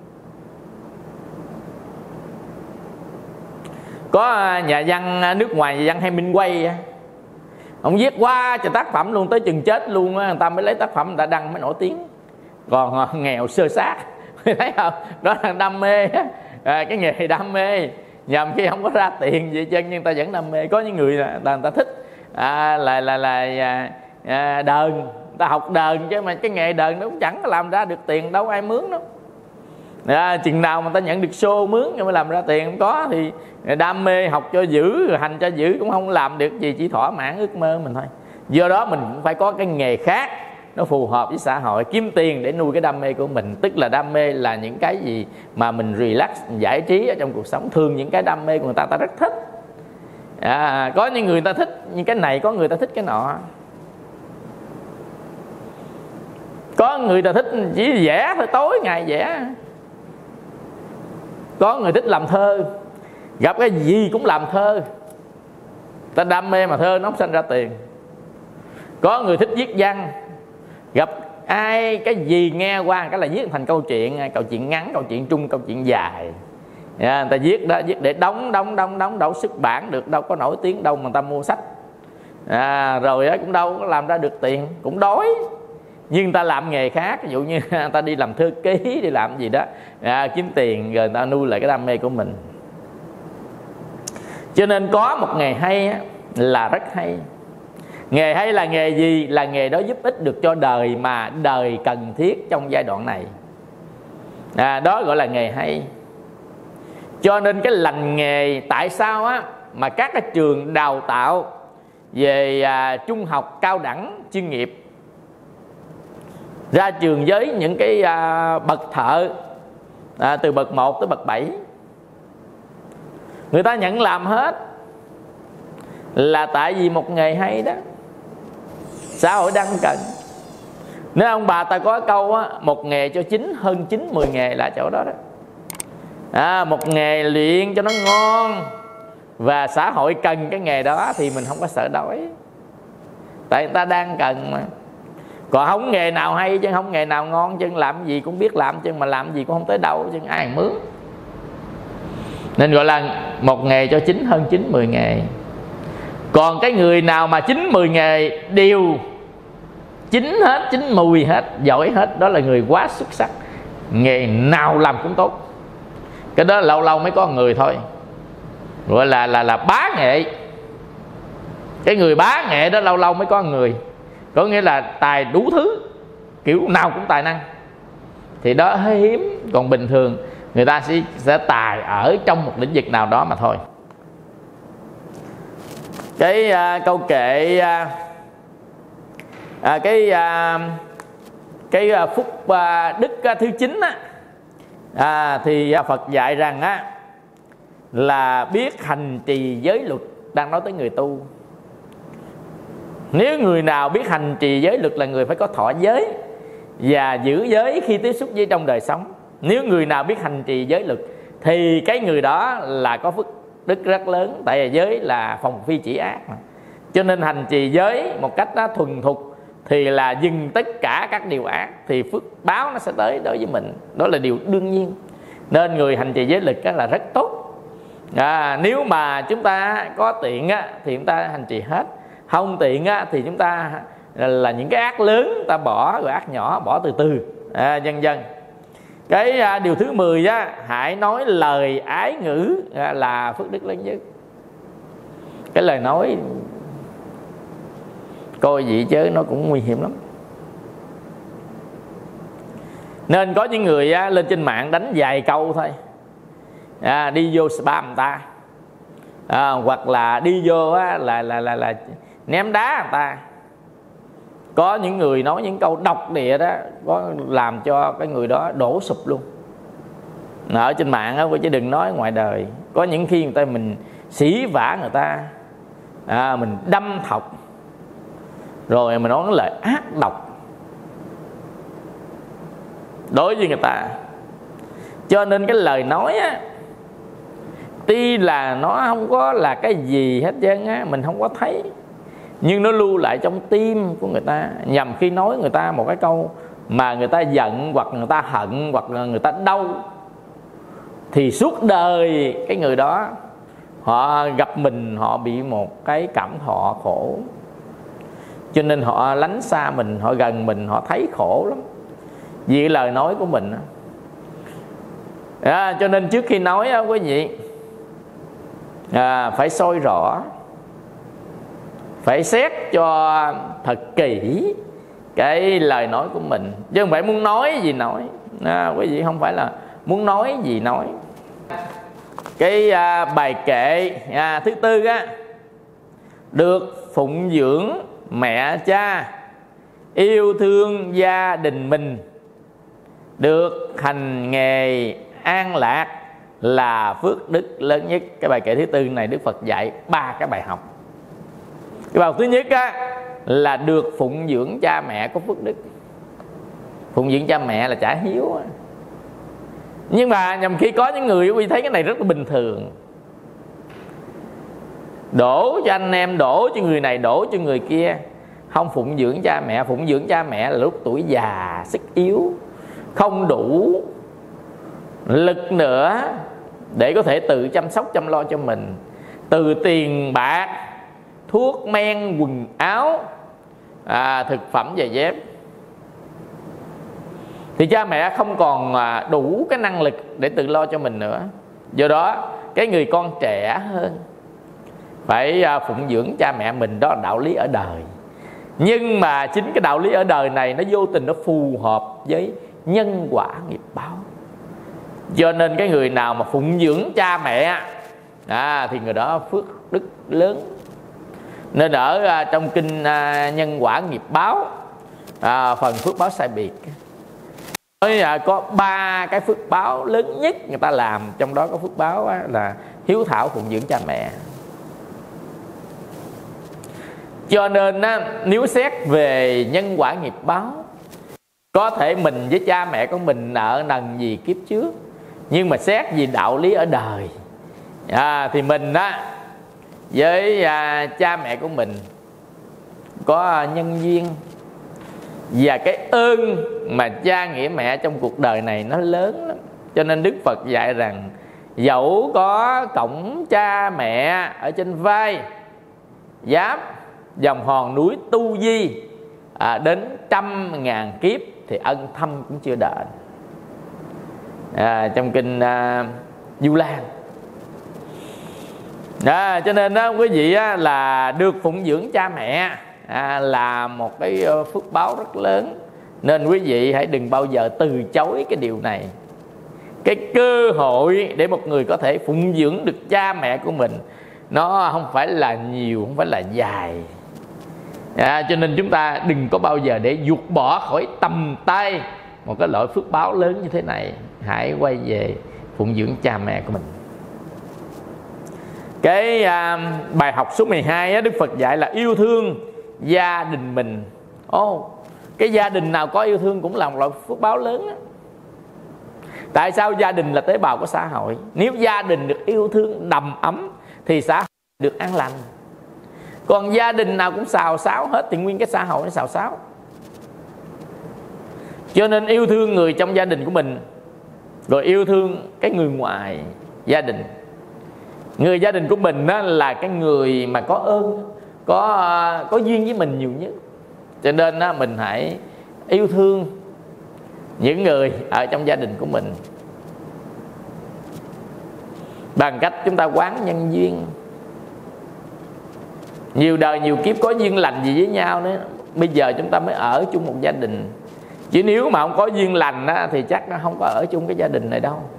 Có nhà văn nước ngoài, nhà văn Hemingway, ông viết quá trời tác phẩm luôn, tới chừng chết luôn, người ta mới lấy tác phẩm người ta đăng mới nổi tiếng. Còn nghèo sơ sát, thấy không? Đó là đam mê, à, cái nghề đam mê. Nhằm khi không có ra tiền gì chân, nhưng ta vẫn đam mê. Có những người là người ta thích à, là là là à, đờn, người ta học đờn, chứ mà cái nghề đờn nó cũng chẳng làm ra được tiền, đâu ai mướn đâu. À, chừng nào mà ta nhận được show mướn nhưng mà làm ra tiền không có, thì đam mê học cho dữ, rồi hành cho dữ cũng không làm được gì, chỉ thỏa mãn ước mơ mình thôi. Do đó mình cũng phải có cái nghề khác nó phù hợp với xã hội, kiếm tiền để nuôi cái đam mê của mình. Tức là đam mê là những cái gì mà mình relax, giải trí ở trong cuộc sống. Thường những cái đam mê của người ta ta rất thích, à, có những người ta thích những cái này, có người ta thích cái nọ. Có người ta thích chỉ vẽ thôi, tối ngày vẽ. Có người thích làm thơ, gặp cái gì cũng làm thơ, ta đam mê mà thơ nó không sanh ra tiền. Có người thích viết văn, gặp ai cái gì nghe qua cái là viết thành câu chuyện, câu chuyện ngắn, câu chuyện trung, câu chuyện dài. À, người ta viết đó, viết để đóng đóng đóng đóng đâu xuất bản được, đâu có nổi tiếng đâu mà người ta mua sách, à, rồi đó cũng đâu có làm ra được tiền, cũng đói. Nhưng người ta làm nghề khác, ví dụ như người ta đi làm thư ký, đi làm gì đó, à, kiếm tiền, rồi người ta nuôi lại cái đam mê của mình. Cho nên có một nghề hay là rất hay. Nghề hay là nghề gì? Là nghề đó giúp ích được cho đời, mà đời cần thiết trong giai đoạn này, à, đó gọi là nghề hay. Cho nên cái lành nghề, tại sao á mà các cái trường đào tạo về à, trung học, cao đẳng, chuyên nghiệp, ra trường với những cái à, bậc thợ, à, từ bậc một tới bậc bảy, người ta nhận làm hết, là tại vì một nghề hay đó, xã hội đang cần. Nếu ông bà ta có câu á, một nghề cho chín hơn chín mười nghề là chỗ đó đó, à, một nghề luyện cho nó ngon, và xã hội cần cái nghề đó thì mình không có sợ đói, tại người ta đang cần mà. Còn không nghề nào hay chứ không nghề nào ngon chứ, làm gì cũng biết làm chứ mà làm gì cũng không tới đâu chứ, ai mướn. Nên gọi là một nghề cho chín hơn chín mười nghề. Còn cái người nào mà chín mười nghề đều chín hết, chín mùi hết, giỏi hết, đó là người quá xuất sắc, nghề nào làm cũng tốt. Cái đó lâu lâu mới có người thôi, gọi là là là bá nghệ. Cái người bá nghệ đó lâu lâu mới có người, có nghĩa là tài đủ thứ, kiểu nào cũng tài năng, thì đó hơi hiếm. Còn bình thường người ta sẽ, sẽ tài ở trong một lĩnh vực nào đó mà thôi. Cái uh, câu kệ uh, uh, cái uh, cái uh, phúc uh, đức uh, thứ chín á, à, thì uh, Phật dạy rằng á là biết hành trì giới luật, đang nói tới người tu. Nếu người nào biết hành trì giới luật là người phải có thọ giới và giữ giới khi tiếp xúc với trong đời sống. Nếu người nào biết hành trì giới luật thì cái người đó là có phước đức rất lớn. Tại vì giới là phòng phi chỉ ác mà. Cho nên hành trì giới một cách nó thuần thục thì là dừng tất cả các điều ác, thì phước báo nó sẽ tới đối với mình. Đó là điều đương nhiên. Nên người hành trì giới luật là rất tốt. À, nếu mà chúng ta có tiện á, thì chúng ta hành trì hết. Không tiện á, thì chúng ta là những cái ác lớn chúng ta bỏ, rồi ác nhỏ bỏ từ từ, à, dần dần. Cái à, điều thứ mười á, hãy nói lời ái ngữ à, là phước đức lớn nhất. Cái lời nói coi vậy chứ nó cũng nguy hiểm lắm. Nên có những người á, lên trên mạng đánh vài câu thôi, à, đi vô spam người ta, à, hoặc là đi vô á, là, là, là, là ném đá người ta. Có những người nói những câu độc địa đó, có làm cho cái người đó đổ sụp luôn. Ở trên mạng á, chứ đừng nói ngoài đời. Có những khi người ta mình xỉ vả người ta, à, mình đâm thọc, rồi mình nói cái lời ác độc đối với người ta. Cho nên cái lời nói á, tuy là nó không có là cái gì hết trơn á, mình không có thấy, nhưng nó lưu lại trong tim của người ta. Nhằm khi nói người ta một cái câu mà người ta giận, hoặc người ta hận, hoặc là người ta đau, thì suốt đời cái người đó họ gặp mình, họ bị một cái cảm thọ khổ. Cho nên họ lánh xa mình, họ gần mình, họ thấy khổ lắm vì lời nói của mình. À, cho nên trước khi nói á, quý vị à, phải soi rõ, phải xét cho thật kỹ cái lời nói của mình, chứ không phải muốn nói gì nói. À, quý vị không phải là muốn nói gì nói. Cái à, bài kệ à, thứ tư á, được phụng dưỡng mẹ cha, yêu thương gia đình mình, được hành nghề an lạc là phước đức lớn nhất. Cái bài kệ thứ tư này Đức Phật dạy ba cái bài học. Cái bài học thứ nhất á, là được phụng dưỡng cha mẹ có phước đức. Phụng dưỡng cha mẹ là trả hiếu á. Nhưng mà nhầm khi có những người quý thấy cái này rất là bình thường, đổ cho anh em, đổ cho người này, đổ cho người kia, không phụng dưỡng cha mẹ. Phụng dưỡng cha mẹ là lúc tuổi già sức yếu, không đủ lực nữa để có thể tự chăm sóc chăm lo cho mình, từ tiền bạc, thuốc men, quần áo, à, thực phẩm giày dép, thì cha mẹ không còn đủ cái năng lực để tự lo cho mình nữa. Do đó cái người con trẻ hơn phải phụng dưỡng cha mẹ mình, đó là đạo lý ở đời. Nhưng mà chính cái đạo lý ở đời này nó vô tình nó phù hợp với nhân quả nghiệp báo. Cho nên cái người nào mà phụng dưỡng cha mẹ à, thì người đó phước đức lớn. Nên ở trong kinh Nhân Quả Nghiệp Báo, à, phần phước báo sai biệt, nói có ba cái phước báo lớn nhất người ta làm. Trong đó có phước báo là hiếu thảo phụng dưỡng cha mẹ. Cho nên nếu xét về nhân quả nghiệp báo, có thể mình với cha mẹ của mình nợ nần gì kiếp trước, nhưng mà xét vì đạo lý ở đời à, thì mình á với à, cha mẹ của mình có nhân duyên, và cái ơn mà cha nghĩa mẹ trong cuộc đời này nó lớn lắm. Cho nên Đức Phật dạy rằng dẫu có cổng cha mẹ ở trên vai giáp dòng hòn núi tu di à, đến trăm ngàn kiếp thì ân thâm cũng chưa đền. À, trong kinh à, Du Lan. À, cho nên đó quý vị á, là được phụng dưỡng cha mẹ à, là một cái phước báo rất lớn. Nên quý vị hãy đừng bao giờ từ chối cái điều này. Cái cơ hội để một người có thể phụng dưỡng được cha mẹ của mình nó không phải là nhiều, không phải là dài. À, cho nên chúng ta đừng có bao giờ để vụt bỏ khỏi tầm tay một cái loại phước báo lớn như thế này. Hãy quay về phụng dưỡng cha mẹ của mình. Cái à, bài học số mười hai á, Đức Phật dạy là yêu thương gia đình mình. Ồ, oh, cái gia đình nào có yêu thương cũng là một loại phước báo lớn á. Tại sao? Gia đình là tế bào của xã hội. Nếu gia đình được yêu thương đầm ấm thì xã hội được an lành. Còn gia đình nào cũng xào xáo hết thì nguyên cái xã hội nó xào xáo. Cho nên yêu thương người trong gia đình của mình, rồi yêu thương cái người ngoài gia đình. Người gia đình của mình đó là cái người mà có ơn, có có duyên với mình nhiều nhất. Cho nên đó, mình hãy yêu thương những người ở trong gia đình của mình bằng cách chúng ta quán nhân duyên. Nhiều đời nhiều kiếp có duyên lành gì với nhau nữa, bây giờ chúng ta mới ở chung một gia đình. Chứ nếu mà không có duyên lành đó, thì chắc nó không có ở chung cái gia đình này đâu.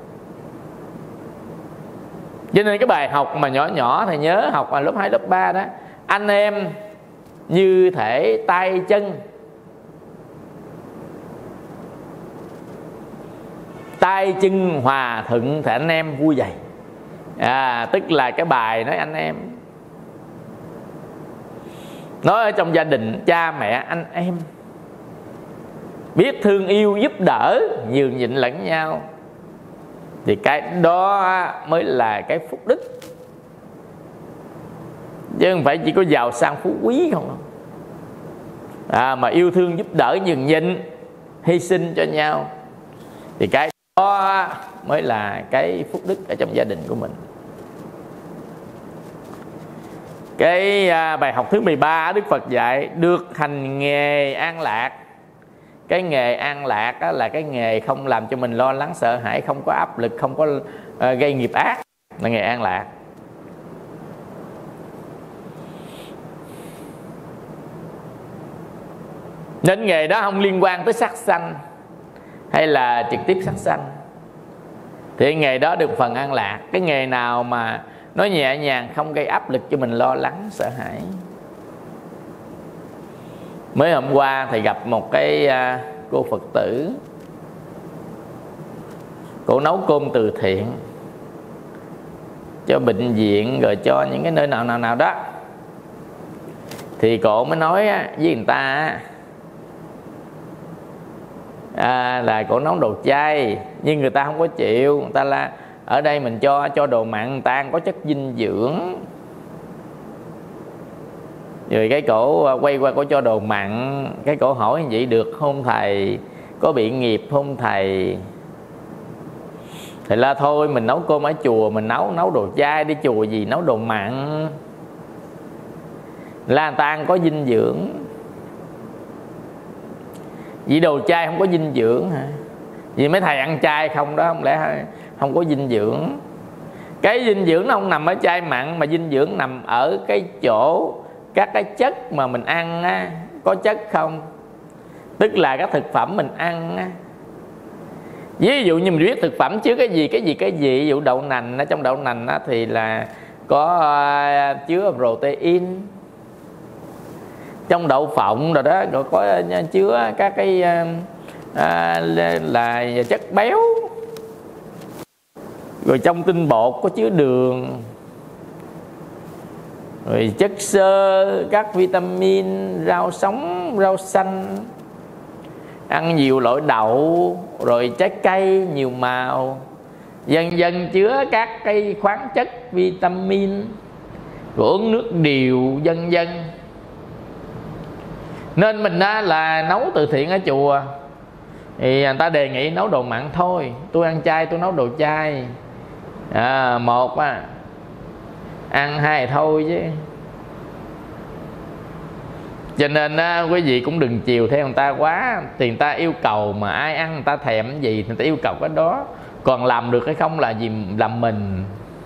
Cho nên cái bài học mà nhỏ nhỏ thầy nhớ học ở lớp hai, lớp ba đó, anh em như thể tay chân, tay chân hòa thuận thì anh em vui vậy. À, tức là cái bài nói anh em, nói ở trong gia đình cha mẹ anh em biết thương yêu giúp đỡ, nhường nhịn lẫn nhau, thì cái đó mới là cái phúc đức, chứ không phải chỉ có giàu sang phú quý không. À, mà yêu thương giúp đỡ, nhường nhịn, hy sinh cho nhau, thì cái đó mới là cái phúc đức ở trong gia đình của mình. Cái à, bài học thứ mười ba Đức Phật dạy được hành nghề an lạc. Cái nghề an lạc đó là cái nghề không làm cho mình lo lắng sợ hãi, không có áp lực, không có uh, gây nghiệp ác, là nghề an lạc. Nên nghề đó không liên quan tới sắc sanh hay là trực tiếp sắc sanh, thì nghề đó được phần an lạc. Cái nghề nào mà nó nhẹ nhàng, không gây áp lực cho mình lo lắng sợ hãi. Mới hôm qua thầy gặp một cái uh, cô Phật tử, cô nấu cơm từ thiện cho bệnh viện rồi cho những cái nơi nào nào nào đó. Thì cô mới nói với người ta à, là cô nấu đồ chay, nhưng người ta không có chịu. Người ta là ở đây mình cho cho đồ mặn, người ta ăn có chất dinh dưỡng. Rồi cái cổ quay qua cổ cho đồ mặn. Cái cổ hỏi vậy được không thầy? Có bị nghiệp không thầy? Thì là thôi mình nấu cơm ở chùa, mình nấu nấu đồ chay đi, chùa gì nấu đồ mặn. Là người ta ăn có dinh dưỡng. Vì đồ chay không có dinh dưỡng hả? Vì mấy thầy ăn chay không đó, không lẽ không có dinh dưỡng? Cái dinh dưỡng nó không nằm ở chay mặn, mà dinh dưỡng nằm ở cái chỗ các cái chất mà mình ăn á, có chất không? Tức là các thực phẩm mình ăn á. Ví dụ như mình biết thực phẩm chứa cái gì, cái gì, cái gì. Ví dụ đậu nành, ở trong đậu nành á, thì là có uh, chứa protein. Trong đậu phộng rồi đó, rồi có uh, chứa các cái uh, uh, là chất béo. Rồi trong tinh bột có chứa đường, rồi chất xơ, các vitamin, rau sống, rau xanh. Ăn nhiều loại đậu, rồi trái cây nhiều màu, dần dần chứa các cái khoáng chất, vitamin, rồi uống nước điều, vân vân. Nên mình á, là nấu từ thiện ở chùa thì người ta đề nghị nấu đồ mặn thôi. Tôi ăn chay, tôi nấu đồ chay. À, một á, ăn hai thôi chứ. Cho nên á, quý vị cũng đừng chiều theo người ta quá. Thì người ta yêu cầu mà ai ăn người ta thèm cái gì thì người ta yêu cầu cái đó. Còn làm được hay không là gì làm mình.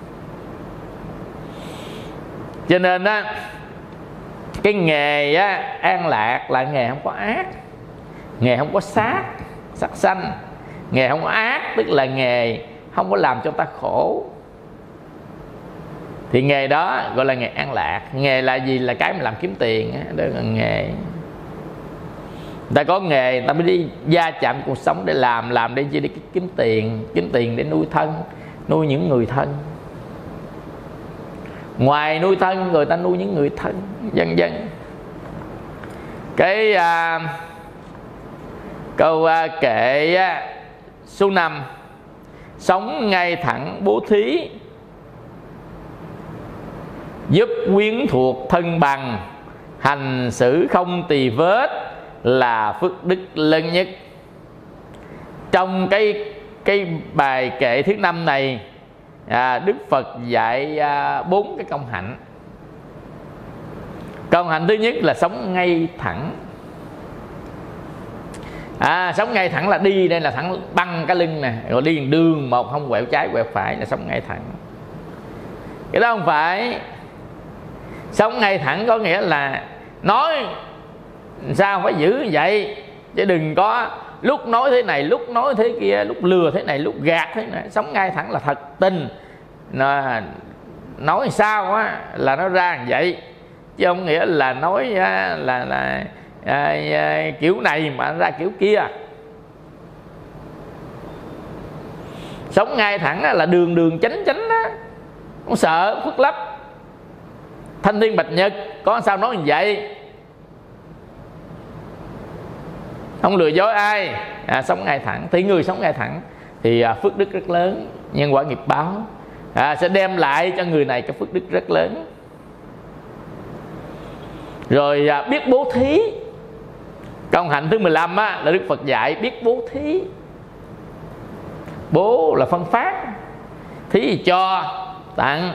Cho nên á, cái nghề á, an lạc là nghề không có ác, nghề không có sát sát sanh, nghề không có ác, tức là nghề không có làm cho ta khổ. Thì nghề đó gọi là nghề an lạc. Nghề là gì? Là cái mà làm kiếm tiền á, đó là nghề. Người ta có nghề, người ta mới đi gia chạm cuộc sống để làm, làm để chỉ để kiếm tiền, kiếm tiền để nuôi thân, nuôi những người thân. Ngoài nuôi thân, người ta nuôi những người thân, vân vân. Cái à, câu à, kệ à, số năm: sống ngay thẳng bố thí, giúp quyến thuộc thân bằng, hành xử không tì vết là phước đức lớn nhất. Trong cái cái bài kệ thứ năm này, à, Đức Phật dạy à, bốn cái công hạnh. Công hạnh thứ nhất là sống ngay thẳng. À, sống ngay thẳng là đi đây là thẳng băng cái lưng nè, rồi đi đường một không quẹo trái quẹo phải là sống ngay thẳng. Cái đó không phải. Sống ngay thẳng có nghĩa là nói sao phải giữ như vậy, chứ đừng có lúc nói thế này, lúc nói thế kia, lúc lừa thế này, lúc gạt thế này. Sống ngay thẳng là thật tình, nói sao á là nó ra như vậy, chứ không nghĩa là nói là là, là à, à, kiểu này mà ra kiểu kia. Sống ngay thẳng là đường đường chánh chánh á, không sợ khuất lấp. Thanh thiên bạch nhật có sao nói như vậy, không lừa dối ai. À, sống ngay thẳng thì người sống ngay thẳng thì à, phước đức rất lớn, nhân quả nghiệp báo à, sẽ đem lại cho người này cái phước đức rất lớn. Rồi à, biết bố thí. Công hạnh thứ mười lăm á, là Đức Phật dạy biết bố thí. Bố là phân phát, thí thì cho, tặng.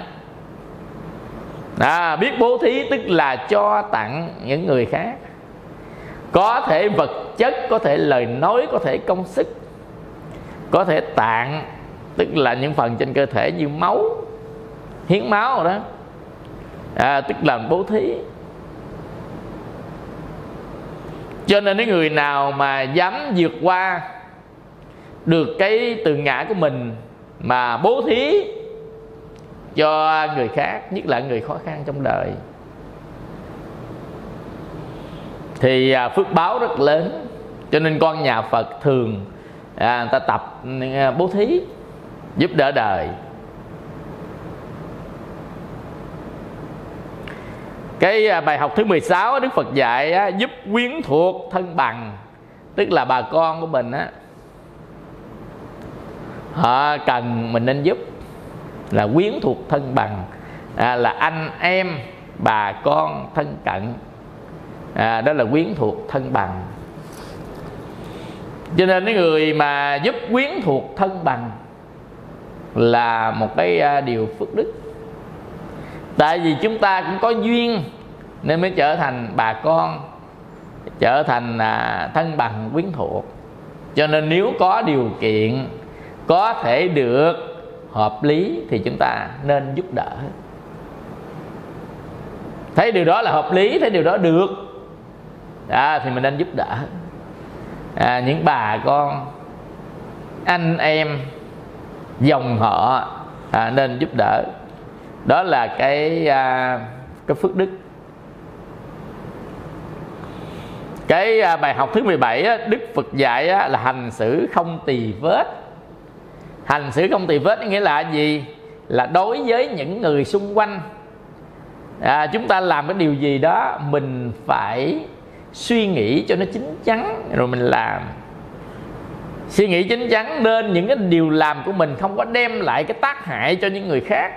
À, biết bố thí tức là cho tặng những người khác. Có thể vật chất, có thể lời nói, có thể công sức. Có thể tạng, tức là những phần trên cơ thể như máu, hiến máu rồi đó, à, tức là bố thí. Cho nên những người nào mà dám vượt qua được cái tự ngã của mình mà bố thí cho người khác, nhất là người khó khăn trong đời, thì phước báo rất lớn. Cho nên con nhà Phật thường à, người ta tập bố thí, giúp đỡ đời. Cái bài học thứ mười sáu, Đức Phật dạy á, giúp quyến thuộc thân bằng, tức là bà con của mình á, họ cần mình nên giúp, là quyến thuộc thân bằng, à, là anh em, bà con thân cận, à, đó là quyến thuộc thân bằng. Cho nên cái người mà giúp quyến thuộc thân bằng là một cái điều phước đức. Tại vì chúng ta cũng có duyên nên mới trở thành bà con, trở thành à, thân bằng quyến thuộc. Cho nên nếu có điều kiện, có thể được, hợp lý thì chúng ta nên giúp đỡ. Thấy điều đó là hợp lý, thấy điều đó được à, thì mình nên giúp đỡ à, những bà con, anh em, dòng họ à, nên giúp đỡ. Đó là cái à, cái phước đức. Cái à, bài học thứ mười bảy á, Đức Phật dạy á, là hành xử không tì vết. Hành xử không tì vết nghĩa là gì? Là đối với những người xung quanh à, chúng ta làm cái điều gì đó mình phải suy nghĩ cho nó chín chắn rồi mình làm. Suy nghĩ chín chắn nên những cái điều làm của mình không có đem lại cái tác hại cho những người khác,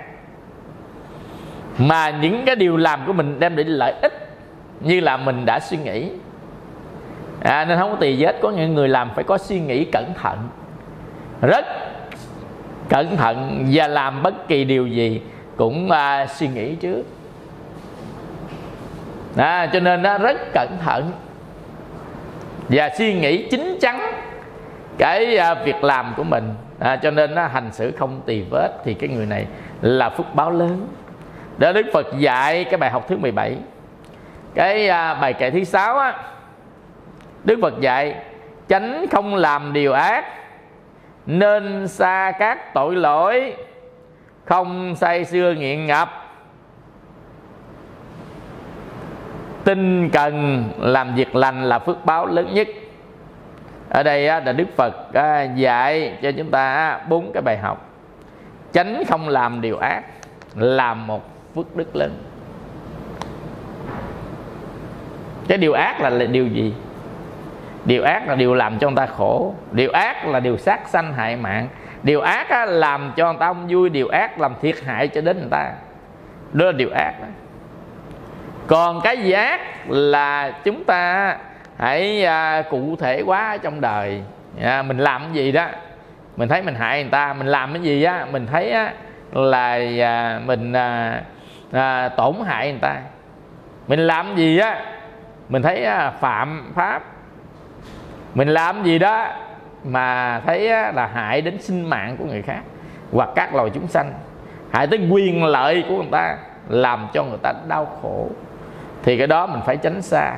mà những cái điều làm của mình đem lại lợi ích như là mình đã suy nghĩ à, nên không có tì vết. Có những người làm phải có suy nghĩ cẩn thận, rất cẩn thận, và làm bất kỳ điều gì cũng à, suy nghĩ trước. à, cho nên nó rất cẩn thận và suy nghĩ chín chắn cái việc làm của mình, à, cho nên nó hành xử không tì vết, thì cái người này là phước báo lớn. Đó Đức Phật dạy cái bài học thứ mười bảy. Cái à, bài kệ thứ sáu á, Đức Phật dạy chánh không làm điều ác, nên xa các tội lỗi, không say sưa nghiện ngập, tinh cần làm việc lành là phước báo lớn nhất. Ở đây á, là Đức Phật à, dạy cho chúng ta bốn cái bài học. Chánh không làm điều ác là một phước đức lớn. Cái điều ác là, là điều gì? Điều ác là điều làm cho người ta khổ. Điều ác là điều sát sanh hại mạng. Điều ác á, làm cho người ta không vui. Điều ác làm thiệt hại cho đến người ta. Đó là điều ác đó. Còn cái gì ác là chúng ta hãy à, cụ thể hóa trong đời. à, Mình làm cái gì đó mình thấy mình hại người ta, mình làm cái gì á mình thấy á, là à, mình à, à, tổn hại người ta, mình làm gì á mình thấy á, phạm pháp, mình làm gì đó mà thấy á, là hại đến sinh mạng của người khác hoặc các loài chúng sanh, hại tới quyền lợi của người ta, làm cho người ta đau khổ, thì cái đó mình phải tránh xa.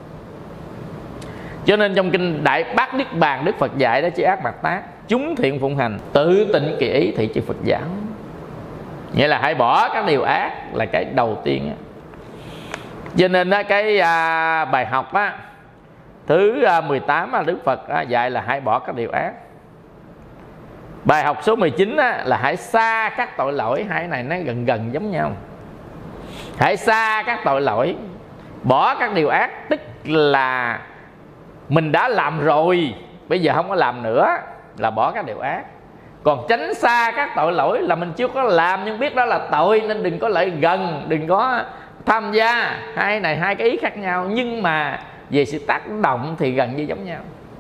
Cho nên trong kinh Đại Bát Niết Bàn, Đức Phật dạy đó: chư ác mạt tác, chúng thiện phụng hành, tự tịnh kỳ ý, thị chư Phật giáo. Nghĩa là hãy bỏ các điều ác là cái đầu tiên á. Cho nên á, cái à, bài học á, thứ à, mười tám á, Đức Phật á, dạy là hãy bỏ các điều ác. Bài học số mười chín á, là hãy xa các tội lỗi. Hai này nó gần gần giống nhau. Hãy xa các tội lỗi, bỏ các điều ác, tức là mình đã làm rồi, bây giờ không có làm nữa, là bỏ các điều ác. Còn tránh xa các tội lỗi là mình chưa có làm nhưng biết đó là tội, nên đừng có lại gần, đừng có tham gia. Hai này hai cái ý khác nhau, nhưng mà về sự tác động thì gần như giống nhau.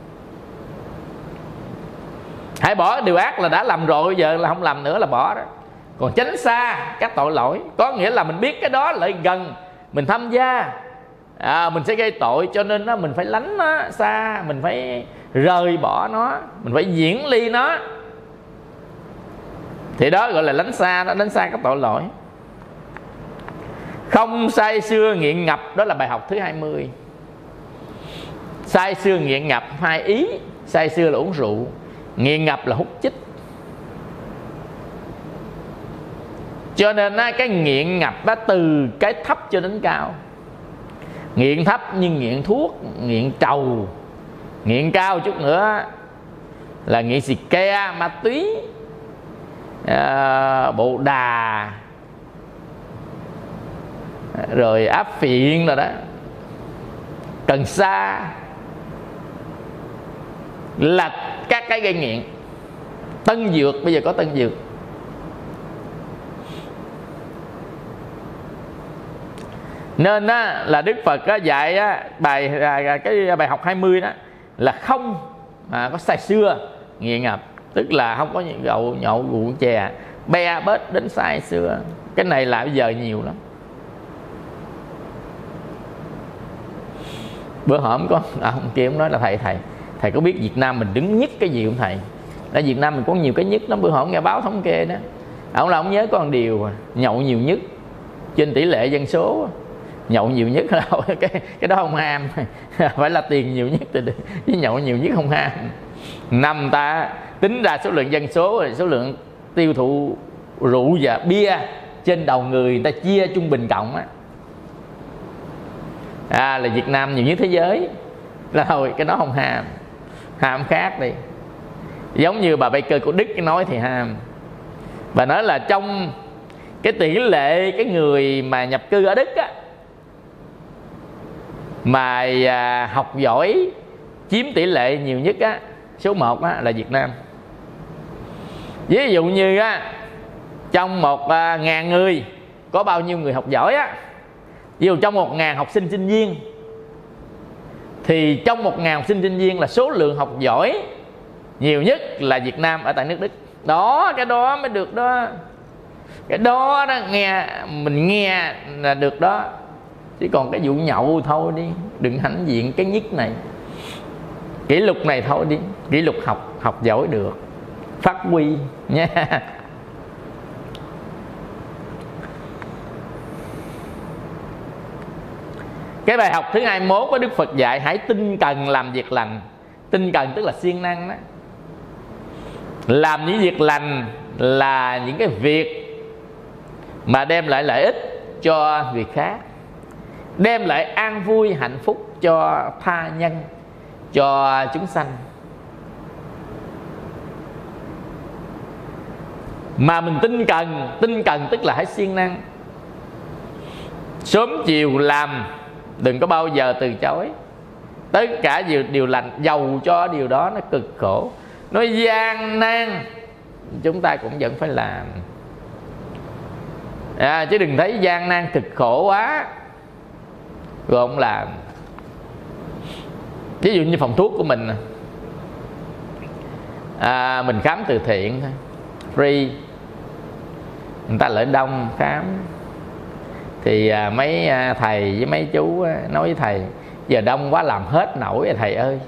Hãy bỏ điều ác là đã làm rồi, giờ là không làm nữa là bỏ đó. Còn tránh xa các tội lỗi có nghĩa là mình biết cái đó lại gần, mình tham gia, à, mình sẽ gây tội, cho nên đó, mình phải lánh nó xa, mình phải rời bỏ nó, mình phải diễn ly nó. Thì đó gọi là lánh xa, đó, lánh xa các tội lỗi. Không say sưa nghiện ngập, đó là bài học thứ hai mươi. Say sưa nghiện ngập hai ý. Say sưa là uống rượu, nghiện ngập là hút chích. Cho nên cái nghiện ngập đó, từ cái thấp cho đến cao. Nghiện thấp như nghiện thuốc, nghiện trầu. Nghiện cao chút nữa là nghiện xì ke, ma túy, à, bộ đà, rồi áp phiện rồi đó, cần sa, là các cái gây nghiện. Tân dược, bây giờ có tân dược. Nên á, là Đức Phật á, dạy á, bài cái bài học hai mươi đó là không à, có say sưa nghiện ngập, tức là không có những rượu nhậu rượu chè be bết đến say sưa. Cái này là bây giờ nhiều lắm. Bữa hổm có à, ông kia ông nói là thầy thầy thầy có biết Việt Nam mình đứng nhất cái gì không thầy? Ở Việt Nam mình có nhiều cái nhất lắm. Bữa hổm nghe báo thống kê đó, ông là ông nhớ có một điều nhậu nhiều nhất trên tỷ lệ dân số. Nhậu nhiều nhất đâu cái cái đó không ham, phải là tiền nhiều nhất thì chứ nhậu nhiều nhất không ham. Năm ta tính ra số lượng dân số, số lượng tiêu thụ rượu và bia trên đầu người, người ta chia trung bình cộng á, à, là Việt Nam nhiều nhất thế giới. Là thôi cái đó không ham, ham khác đi. Giống như bà Baker của Đức nói thì ham. Bà nói là trong cái tỷ lệ cái người mà nhập cư ở Đức á, mà à, học giỏi chiếm tỷ lệ nhiều nhất á, số một á, là Việt Nam. Ví dụ như á, trong một à, ngàn người có bao nhiêu người học giỏi á, ví dụ trong một ngàn học sinh sinh viên, thì trong một ngàn học sinh sinh viên là số lượng học giỏi nhiều nhất là Việt Nam ở tại nước Đức. Đó, cái đó mới được đó. Cái đó đó nghe mình nghe là được đó. Chỉ còn cái vụ nhậu thôi đi, đừng hãnh diện cái nhất này, kỷ lục này thôi đi. Kỷ lục học, học giỏi được, phát huy nha. Cái bài học thứ hai mươi mốt của Đức Phật dạy hãy tinh cần làm việc lành. Tinh cần tức là siêng năng đó. Làm những việc lành là những cái việc mà đem lại lợi ích cho người khác, đem lại an vui hạnh phúc cho tha nhân, cho chúng sanh. Mà mình tinh cần, tinh cần tức là hãy siêng năng, sớm chiều làm, đừng có bao giờ từ chối. Tất cả điều, điều lành, dầu cho điều đó nó cực khổ, nó gian nan, chúng ta cũng vẫn phải làm. à, Chứ đừng thấy gian nan cực khổ quá rồi không làm. Ví dụ như phòng thuốc của mình, à, mình khám từ thiện thôi, free, người ta lại đông khám. Thì à, mấy à, thầy với mấy chú à, nói với thầy, giờ đông quá làm hết nổi rồi thầy ơi.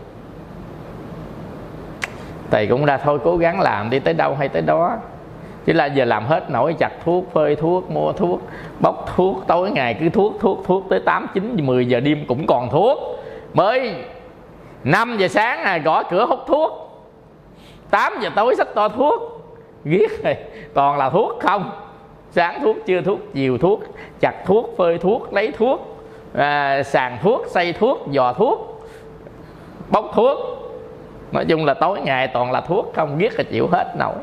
Thầy cũng ra thôi cố gắng làm đi, tới đâu hay tới đó. Chứ là giờ làm hết nổi, chặt thuốc, phơi thuốc, mua thuốc, bóc thuốc, tối ngày cứ thuốc, thuốc, thuốc tới tám, chín, mười giờ đêm cũng còn thuốc. Mới năm giờ sáng à, gõ cửa hút thuốc, tám giờ tối xách to thuốc. Ghét rồi, toàn là thuốc không. Sáng thuốc, trưa thuốc, chiều thuốc, chặt thuốc, phơi thuốc, lấy thuốc, à, sàn thuốc, xay thuốc, dò thuốc, bóc thuốc. Nói chung là tối ngày toàn là thuốc không, ghét là chịu hết nổi.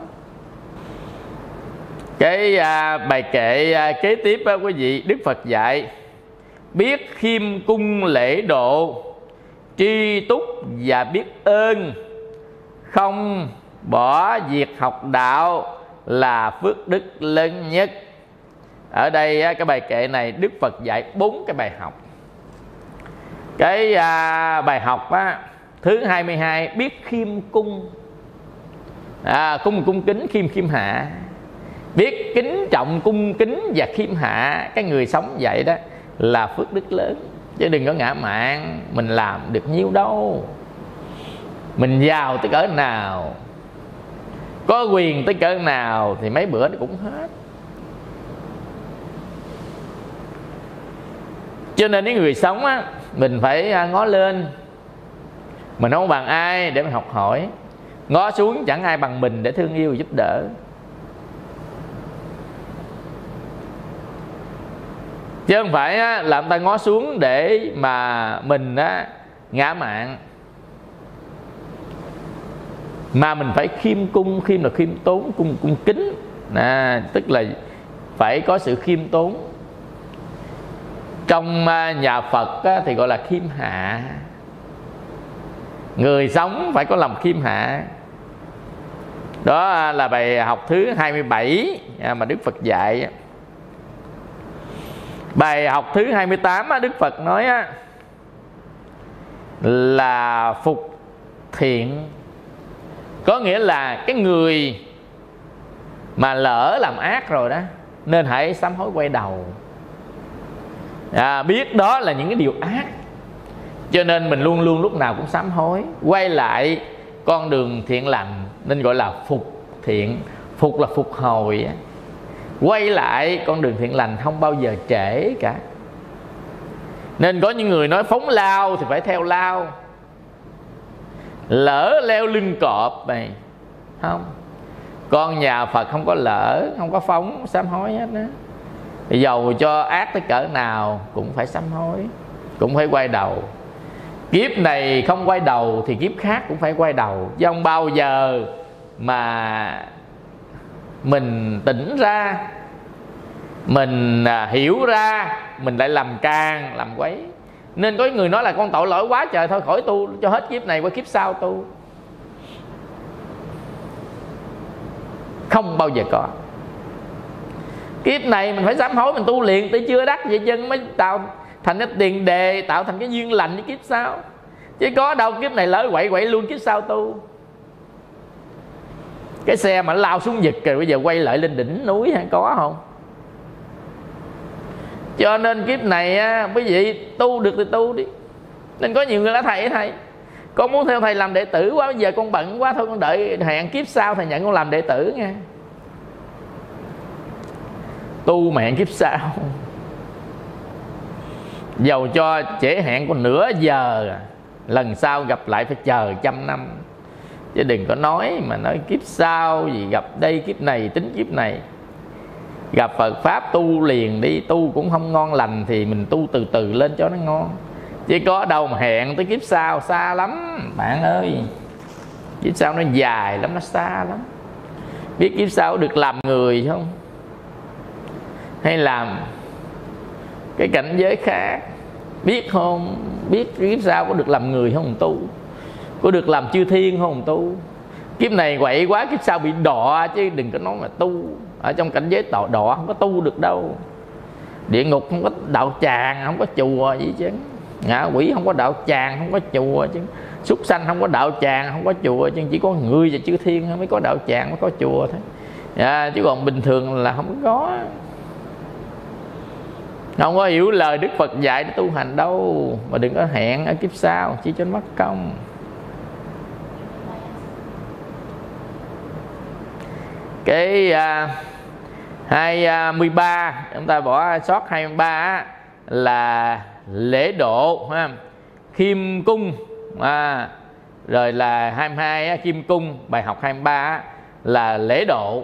Cái à, bài kệ à, kế tiếp á, quý vị, Đức Phật dạy biết khiêm cung lễ độ, tri túc và biết ơn, không bỏ việc học đạo là phước đức lớn nhất. Ở đây á, cái bài kệ này Đức Phật dạy bốn cái bài học. Cái à, bài học á, thứ hai mươi hai, biết khiêm cung. à, Cung cung kính, khiêm khiêm hạ. Biết kính trọng, cung kính và khiêm hạ cái người sống vậy đó là phước đức lớn. Chứ đừng có ngã mạn, mình làm được nhiêu đâu, mình giàu tới cỡ nào, có quyền tới cỡ nào thì mấy bữa nó cũng hết. Cho nên những người sống á, mình phải ngó lên. Mình không bằng ai để mình học hỏi, ngó xuống chẳng ai bằng mình để thương yêu giúp đỡ. Chứ không phải á, làm ta ngó xuống để mà mình á, ngã mạn. Mà mình phải khiêm cung, khiêm là khiêm tốn, cung cung kính, à, tức là phải có sự khiêm tốn. Trong nhà Phật á, thì gọi là khiêm hạ. Người sống phải có lòng khiêm hạ. Đó là bài học thứ hai mươi bảy mà Đức Phật dạy. Bài học thứ hai mươi tám Đức Phật nói là phục thiện. Có nghĩa là cái người mà lỡ làm ác rồi đó, nên hãy sám hối quay đầu. à, Biết đó là những cái điều ác, cho nên mình luôn luôn lúc nào cũng sám hối, quay lại con đường thiện lành, nên gọi là phục thiện. Phục là phục hồi, quay lại con đường thiện lành không bao giờ trễ cả. Nên có những người nói phóng lao thì phải theo lao, lỡ leo lưng cọp này không. Con nhà Phật không có lỡ, không có phóng, sám hối hết đó. Dầu cho ác tới cỡ nào cũng phải sám hối, cũng phải quay đầu. Kiếp này không quay đầu thì kiếp khác cũng phải quay đầu. Chứ không bao giờ mà mình tỉnh ra, mình hiểu ra, mình lại làm càng, làm quấy. Nên có người nói là con tội lỗi quá trời, thôi khỏi tu cho hết kiếp này, qua kiếp sau tu. Không bao giờ có. Kiếp này mình phải sám hối, mình tu liền tới chưa đắc vậy chân mới tạo thành cái tiền đề, tạo thành cái duyên lành với kiếp sau. Chứ có đâu kiếp này lỡ quậy quậy luôn, kiếp sau tu. Cái xe mà nó lao xuống vực rồi bây giờ quay lại lên đỉnh núi hay có không? Cho nên kiếp này á, quý vị tu được thì tu đi. Nên có nhiều người nói thầy thầy con muốn theo thầy làm đệ tử quá, bây giờ con bận quá, thôi con đợi hẹn kiếp sau thầy nhận con làm đệ tử nha. Tu mà hẹn kiếp sau, dầu cho trễ hẹn còn nửa giờ, lần sau gặp lại phải chờ trăm năm. Chứ đừng có nói mà nói kiếp sau gì, gặp đây kiếp này tính kiếp này. Gặp Phật Pháp tu liền đi, tu cũng không ngon lành thì mình tu từ từ lên cho nó ngon. Chứ có đâu mà hẹn tới kiếp sau, xa lắm bạn ơi. Kiếp sau nó dài lắm, nó xa lắm. Biết kiếp sau được làm người không? Hay làm cái cảnh giới khác? Biết không? Biết kiếp sau có được làm người không tu? Có được làm chư thiên không tu? Kiếp này quậy quá, kiếp sau bị đọa, chứ đừng có nói mà tu. Ở trong cảnh giới đọa, đọa không có tu được đâu. Địa ngục không có đạo tràng, không có chùa gì chứ. Ngạ quỷ không có đạo tràng, không có chùa chứ. Súc sanh không có đạo tràng, không có chùa chứ. Chỉ có người và chư thiên mới có đạo tràng, mới có chùa thôi. À, chứ còn bình thường là không có. Không có hiểu lời Đức Phật dạy để tu hành đâu. Mà đừng có hẹn ở kiếp sau, chỉ cho nó mất công. Cái à, hai mươi ba chúng ta bỏ sót hai mươi ba là lễ độ ha. Khiêm cung à, rồi là hai mươi hai khiêm cung. Bài học hai mươi ba là lễ độ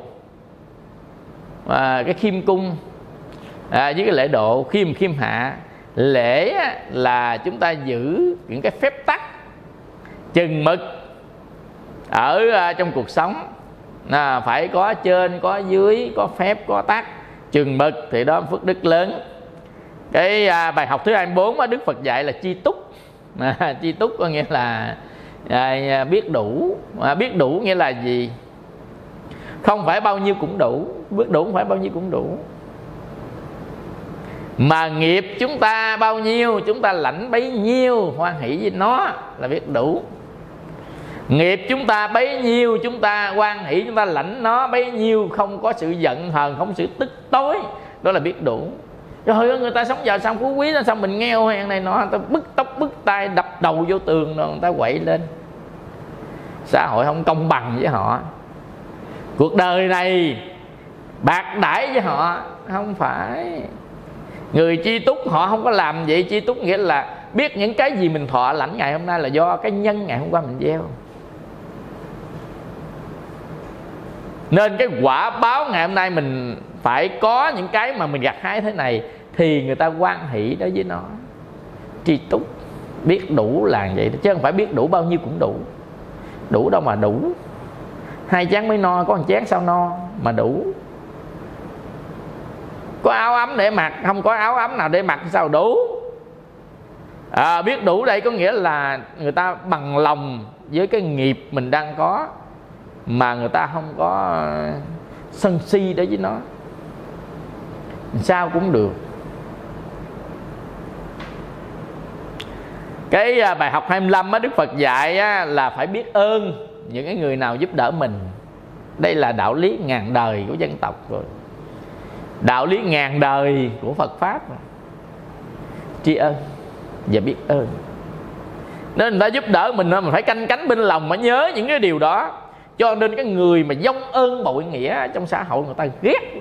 à, cái khiêm cung à, với cái lễ độ. Khiêm khiêm hạ. Lễ là chúng ta giữ những cái phép tắc chừng mực ở trong cuộc sống. À, phải có trên, có dưới, có phép, có tắc, chừng mực thì đó phước đức lớn. Cái à, bài học thứ hai mươi bốn Đức Phật dạy là chi túc. À, chi túc có nghĩa là à, biết đủ. À, biết đủ nghĩa là gì? Không phải bao nhiêu cũng đủ. Biết đủ không phải bao nhiêu cũng đủ, mà nghiệp chúng ta bao nhiêu chúng ta lãnh bấy nhiêu, hoan hỷ với nó là biết đủ. Nghiệp chúng ta bấy nhiêu chúng ta hoan hỷ, chúng ta lãnh nó bấy nhiêu, không có sự giận hờn, không sự tức tối, đó là biết đủ. Rồi người ta sống giàu sang phú quý, xong mình nghèo hèn này nọ, người ta bứt tóc bứt tay đập đầu vô tường rồi người ta quậy lên. Xã hội không công bằng với họ. Cuộc đời này bạc đãi với họ. Không phải. Người chi túc họ không có làm vậy. Chi túc nghĩa là biết những cái gì mình thọ lãnh ngày hôm nay là do cái nhân ngày hôm qua mình gieo. Nên cái quả báo ngày hôm nay mình phải có những cái mà mình gặt hái thế này thì người ta hoan hỷ đối với nó. Tri túc, biết đủ là vậy, chứ không phải biết đủ bao nhiêu cũng đủ. Đủ đâu mà đủ. Hai chén mới no, có một chén sao no mà đủ. Có áo ấm để mặc, không có áo ấm nào để mặc sao đủ. À, biết đủ đây có nghĩa là người ta bằng lòng với cái nghiệp mình đang có, mà người ta không có sân si đối với nó, sao cũng được. Cái bài học hai mươi lăm Đức Phật dạy là phải biết ơn những cái người nào giúp đỡ mình. Đây là đạo lý ngàn đời của dân tộc rồi, đạo lý ngàn đời của Phật Pháp rồi. Tri ân và biết ơn. Nên người ta giúp đỡ mình, mình phải canh cánh bên lòng mà nhớ những cái điều đó. Cho nên cái người mà vong ơn bội nghĩa trong xã hội người ta ghét.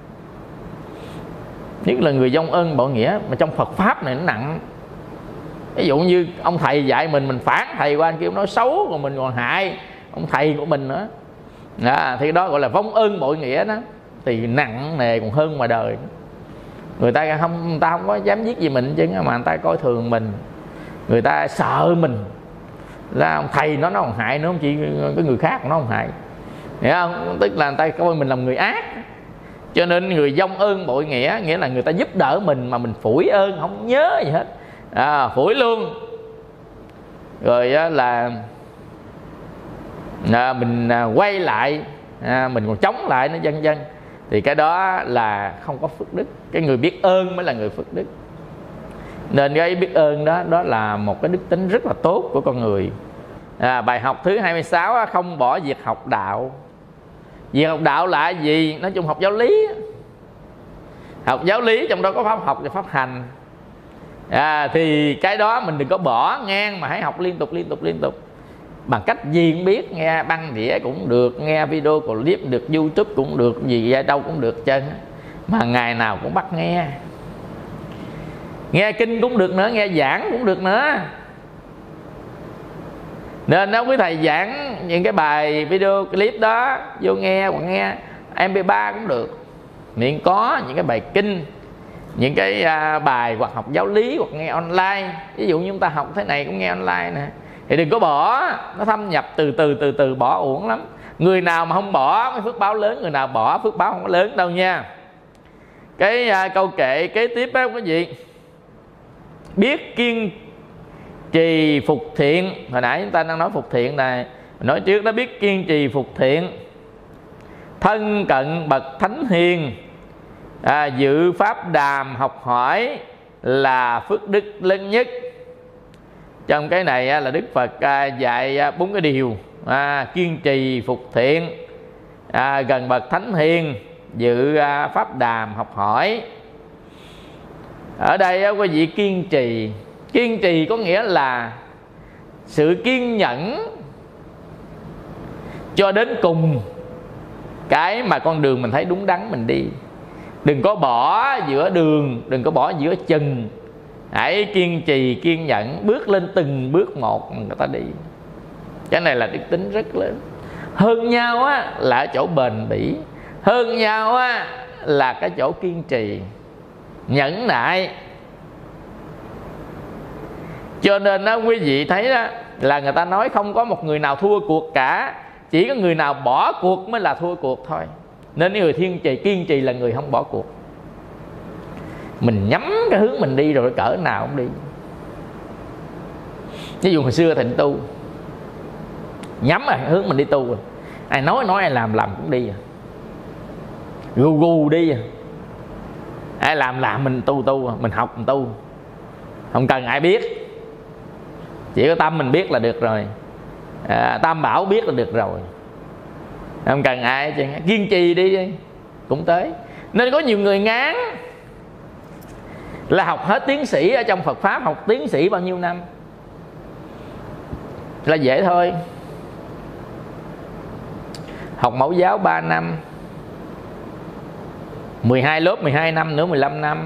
Nhất là người vong ơn bội nghĩa mà trong Phật Pháp này nó nặng. Ví dụ như ông thầy dạy mình, mình phán thầy qua anh kia nói xấu, còn mình còn hại ông thầy của mình nữa à, thì đó gọi là vong ơn bội nghĩa đó. Thì nặng nề còn hơn ngoài đời. Người ta không, người ta không có dám giết gì mình chứ, mà người ta coi thường mình, người ta sợ mình là ông thầy nó nó còn hại nữa, không chỉ cái người khác nó còn hại, hiểu không? Tức là người ta coi mình làm người ác. Cho nên người vong ơn bội nghĩa nghĩa là người ta giúp đỡ mình mà mình phủi ơn không nhớ gì hết à, phủi luôn. Rồi là à, mình quay lại à, mình còn chống lại nó vân vân, thì cái đó là không có phước đức. Cái người biết ơn mới là người phước đức. Nên cái biết ơn đó đó là một cái đức tính rất là tốt của con người. À, bài học thứ hai mươi sáu không bỏ việc học đạo. Việc học đạo là gì? Nói chung học giáo lý. học giáo lý trong đó có pháp học và pháp hành. À, thì cái đó mình đừng có bỏ ngang, mà hãy học liên tục liên tục liên tục. Bằng cách gì cũng biết, nghe băng đĩa cũng được, nghe video clip được, YouTube cũng được, gì ra đâu cũng được chân. Mà ngày nào cũng bắt nghe. Nghe kinh cũng được nữa, nghe giảng cũng được nữa. Nên đó quý thầy giảng những cái bài video clip đó vô nghe, hoặc nghe em pê ba cũng được. Miễn có những cái bài kinh, những cái uh, bài hoặc học giáo lý hoặc nghe online. Ví dụ như chúng ta học thế này cũng nghe online nè, thì đừng có bỏ, nó thâm nhập từ từ từ từ, bỏ uổng lắm. Người nào mà không bỏ cái phước báo lớn, người nào bỏ phước báo không có lớn đâu nha. Cái uh, câu kệ kế tiếp đó quý vị, biết kiên trì phục thiện. Hồi nãy chúng ta đang nói phục thiện này, nói trước đó, biết kiên trì phục thiện, thân cận bậc thánh hiền, à, dự pháp đàm học hỏi là phước đức lớn nhất. Trong cái này à, là Đức Phật à, dạy bốn à, cái điều à, kiên trì phục thiện, à, gần bậc thánh hiền, dự à, pháp đàm học hỏi. Ở đây à, quý vị kiên trì, kiên trì có nghĩa là sự kiên nhẫn cho đến cùng cái mà con đường mình thấy đúng đắn mình đi. Đừng có bỏ giữa đường, đừng có bỏ giữa chừng. Hãy kiên trì, kiên nhẫn, bước lên từng bước một người ta đi. Cái này là đức tính rất lớn. Hơn nhau á là ở chỗ bền bỉ, hơn nhau á là cái chỗ kiên trì, nhẫn nại. Cho nên đó quý vị thấy đó, là người ta nói không có một người nào thua cuộc cả, chỉ có người nào bỏ cuộc mới là thua cuộc thôi. Nên người thiên trì, kiên trì là người không bỏ cuộc. Mình nhắm cái hướng mình đi rồi cỡ nào cũng đi. Ví dụ hồi xưa thịnh tu, nhắm rồi hướng mình đi tu rồi, ai nói nói ai làm làm cũng đi à. Gu gu đi à. Ai làm làm mình tu tu à. Mình học mình tu, không cần ai biết, chỉ có tâm mình biết là được rồi. à, Tam bảo biết là được rồi, không cần ai. Kiên trì đi cũng tới. Nên có nhiều người ngán là học hết tiến sĩ ở trong Phật Pháp, học tiến sĩ bao nhiêu năm là dễ thôi. Học mẫu giáo ba năm, mười hai lớp mười hai năm nữa, mười lăm năm.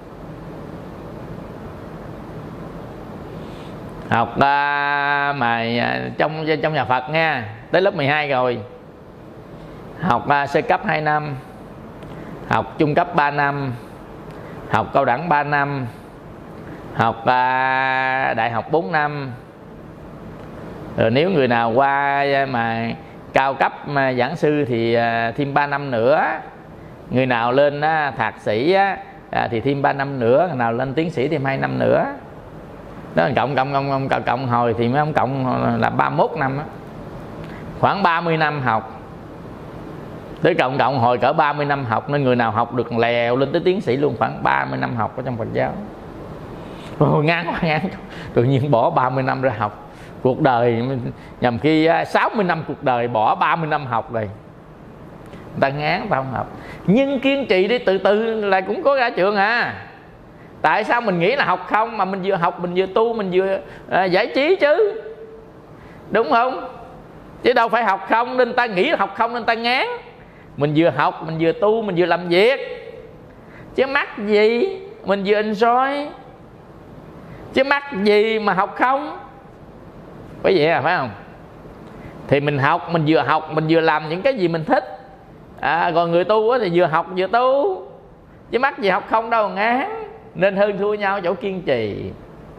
Học à, mà trong trong nhà Phật nha, tới lớp mười hai rồi. Học à, sơ cấp hai năm, học trung cấp ba năm, học cao đẳng ba năm, học à, đại học bốn năm. Rồi nếu người nào qua mà cao cấp mà giảng sư thì à, thêm ba năm nữa. Người nào lên á, thạc sĩ á, à, thì thêm ba năm nữa. Người nào lên tiến sĩ thêm hai năm nữa. Đó, cộng cộng cộng cộng, cộng, cộng hồi thì mấy ông cộng là ba mươi mốt năm á. Khoảng ba mươi năm học. Tới cộng cộng hồi cỡ ba mươi năm học. Nên người nào học được lèo lên tới tiến sĩ luôn, khoảng ba mươi năm học ở trong Phật giáo. Rồi ngán quá ngán, tự nhiên bỏ ba mươi năm ra học. Cuộc đời nhầm khi sáu mươi năm cuộc đời bỏ ba mươi năm học rồi, người ta ngán, người ta không học. Nhưng kiên trì đi, từ từ là cũng có ra trường à. Tại sao mình nghĩ là học không, mà mình vừa học mình vừa tu, mình vừa à, giải trí chứ, đúng không? Chứ đâu phải học không nên ta nghĩ là học không nên ta ngán. Mình vừa học, mình vừa tu, mình vừa làm việc, chứ mắc gì mình vừa enjoy, chứ mắc gì mà học không. Phải vậy à, phải không? Thì mình học, mình vừa học, mình vừa làm những cái gì mình thích. À, còn người tu thì vừa học vừa tu, chứ mắc gì học không đâu ngán. Nên hơn thua nhau chỗ kiên trì.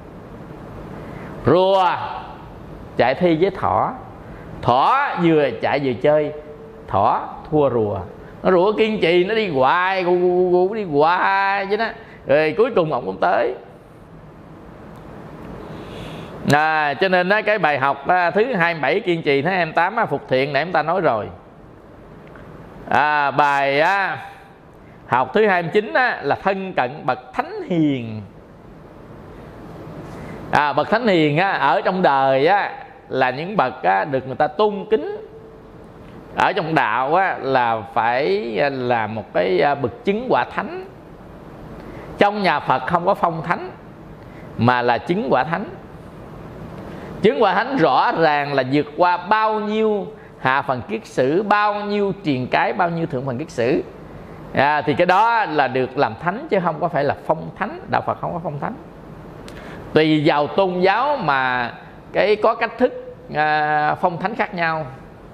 Rùa chạy thi với thỏ, thỏ vừa chạy vừa chơi, thỏ thua rùa. Nó rùa kiên trì, nó đi hoài, gu gu gu đi hoài chứ đó. Rồi cuối cùng ông cũng tới. À, cho nên đó, cái bài học đó, thứ hai mươi bảy kiên trì, thứ hai mươi tám phục thiện này chúng ta nói rồi. À, bài á, học thứ hai mươi chín á, là thân cận bậc thánh hiền. À, bậc thánh hiền á, ở trong đời á, là những bậc á, được người ta tôn kính. Ở trong đạo á, là phải là một cái bậc chứng quả thánh. trong nhà Phật không có phong thánh mà là chứng quả thánh. Chứng quả thánh rõ ràng là vượt qua bao nhiêu hạ phần kiết sử, bao nhiêu triền cái, bao nhiêu thượng phần kiết sử. À, thì cái đó là được làm thánh chứ không có phải là phong thánh. Đạo Phật không có phong thánh. Tùy vào tôn giáo mà cái có cách thức à, phong thánh khác nhau.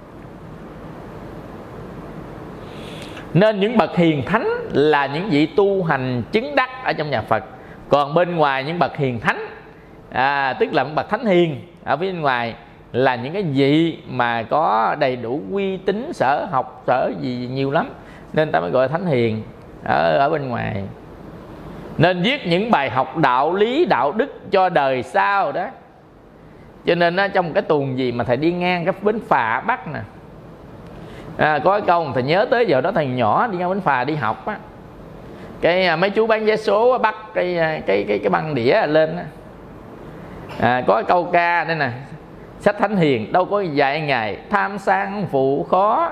Nên những bậc hiền thánh là những vị tu hành chứng đắc ở trong nhà Phật. Còn bên ngoài những bậc hiền thánh, à, tức là những bậc thánh hiền ở bên ngoài là những cái vị mà có đầy đủ uy tín, sở học, sở gì nhiều lắm, nên ta mới gọi là thánh hiền ở, ở bên ngoài. Nên viết những bài học đạo lý, đạo đức cho đời sau đó. Cho nên á, trong cái tuần gì mà thầy đi ngang cái bến phà Bắc nè, à, có cái câu thầy nhớ tới giờ đó, thầy nhỏ đi ngang bến phà đi học á, cái mấy chú bán vé số bắt cái cái cái cái băng đĩa lên á, à, có cái câu ca đây nè: sách thánh hiền đâu có dạy ngày, tham sang phụ khó,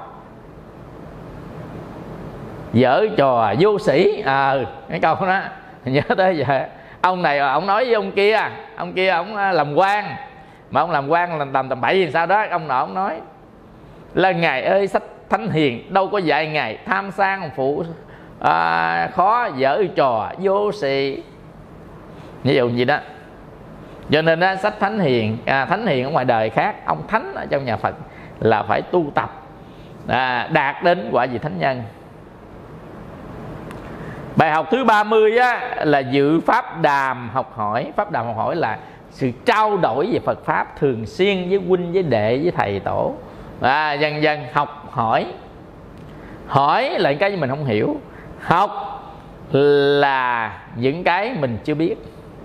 dở trò vô sĩ. À, cái câu đó nhớ tới giờ. Ông này ông nói với ông kia, ông kia ông làm quan, mà ông làm quan làm tầm tầm bậy gì sao đó, ông nọ ông nói là ngài ơi, sách thánh hiền đâu có dạy ngài, tham sang phụ à, khó, dở trò vô sĩ, ví dụ gì đó. Cho nên đó, sách thánh hiền, à, thánh hiền ở ngoài đời khác, ông thánh ở trong nhà Phật là phải tu tập, à, đạt đến quả vị thánh nhân. Bài học thứ ba mươi á, là dự pháp đàm học hỏi. Pháp đàm học hỏi là sự trao đổi về Phật Pháp thường xuyên với huynh, với đệ, với thầy tổ, à, dần dần học hỏi. Hỏi là những cái mình không hiểu, học là những cái mình chưa biết,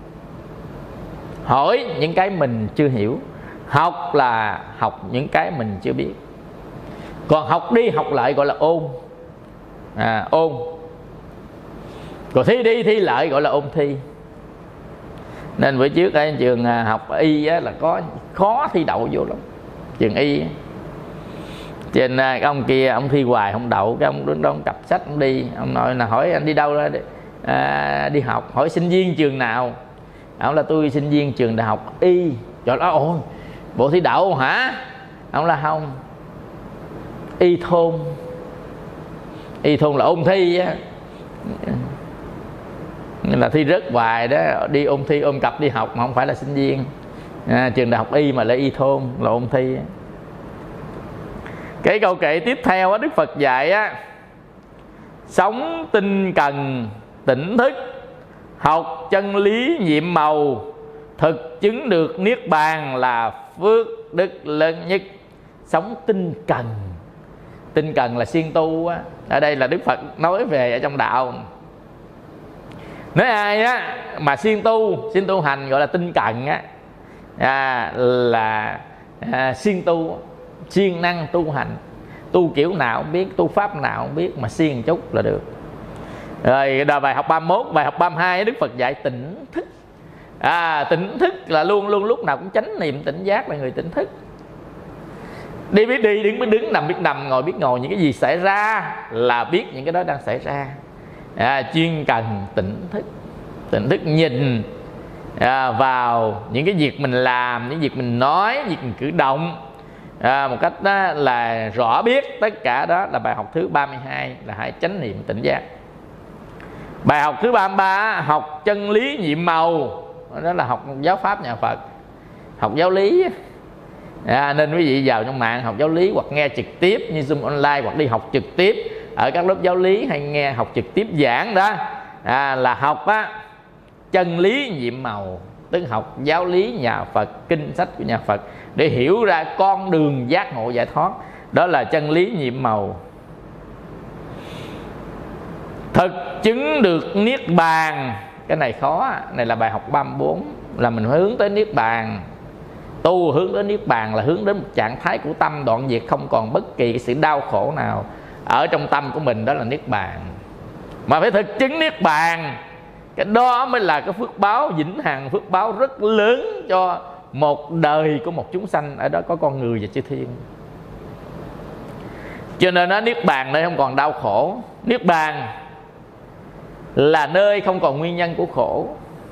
hỏi những cái mình chưa hiểu. Học là học những cái mình chưa biết. Còn học đi học lại gọi là ôn, à, ôn. Còn thi đi thi lại gọi là ôn thi. Nên bữa trước ở trường học y á, là có khó thi đậu vô lắm, trường y. Trên cái ông kia ông thi hoài không đậu, cái ông đứng đó ông cặp sách ông đi, ông nói là hỏi anh đi đâu ra, à, đi học. Hỏi sinh viên trường nào, ông là tôi sinh viên trường đại học y. Trời ơi, ôi bộ thi đậu hả? Ông là không, y thôn. Y thôn là ôn thi á, nên là thi rớt hoài đó, đi ôn thi ôm cặp đi học mà không phải là sinh viên, à, trường đại học y mà là y thôn là ôn thi. Cái câu kệ tiếp theo á, Đức Phật dạy á: sống tinh cần tỉnh thức, học chân lý nhiệm màu, thực chứng được niết bàn là phước đức lớn nhất. Sống tinh cần. Tinh cần là siêng tu á. Ở đây là Đức Phật nói về ở trong đạo. Nói ai á mà siêng tu, siêng tu hành gọi là tinh cần á, à, là à, siêng tu, siêng năng tu hành. Tu kiểu nào không biết, tu pháp nào không biết, mà siêng một chút là được. Rồi bài học ba mươi mốt, bài học ba mươi hai Đức Phật dạy tỉnh thức. À, tỉnh thức là luôn luôn lúc nào cũng chánh niệm tỉnh giác, là người tỉnh thức. Đi biết đi, đứng biết đứng, nằm biết nằm, ngồi biết ngồi, những cái gì xảy ra là biết những cái đó đang xảy ra. À, chuyên cần tỉnh thức. Tỉnh thức nhìn à, vào những cái việc mình làm, những việc mình nói, việc mình cử động, à, một cách đó là rõ biết. Tất cả đó là bài học thứ ba mươi hai, là hãy chánh niệm tỉnh giác. Bài học thứ ba mươi ba, học chân lý nhiệm màu. Đó là học giáo pháp nhà Phật, học giáo lý. À, nên quý vị vào trong mạng học giáo lý, hoặc nghe trực tiếp như Zoom online, hoặc đi học trực tiếp ở các lớp giáo lý, hay nghe học trực tiếp giảng đó, à, là học á, chân lý nhiệm màu, tức học giáo lý nhà Phật, kinh sách của nhà Phật, để hiểu ra con đường giác ngộ giải thoát. Đó là chân lý nhiệm màu. Thực chứng được niết bàn. Cái này khó, này là bài học ba mươi bốn, là mình phải hướng tới niết bàn. Tu hướng đến niết bàn là hướng đến một trạng thái của tâm đoạn diệt, không còn bất kỳ cái sự đau khổ nào ở trong tâm của mình, đó là niết bàn. Mà phải thực chứng niết bàn, cái đó mới là cái phước báo vĩnh hằng, phước báo rất lớn cho một đời của một chúng sanh. Ở đó có con người và chư thiên. Cho nên nó niết bàn đây không còn đau khổ. Niết bàn là nơi không còn nguyên nhân của khổ.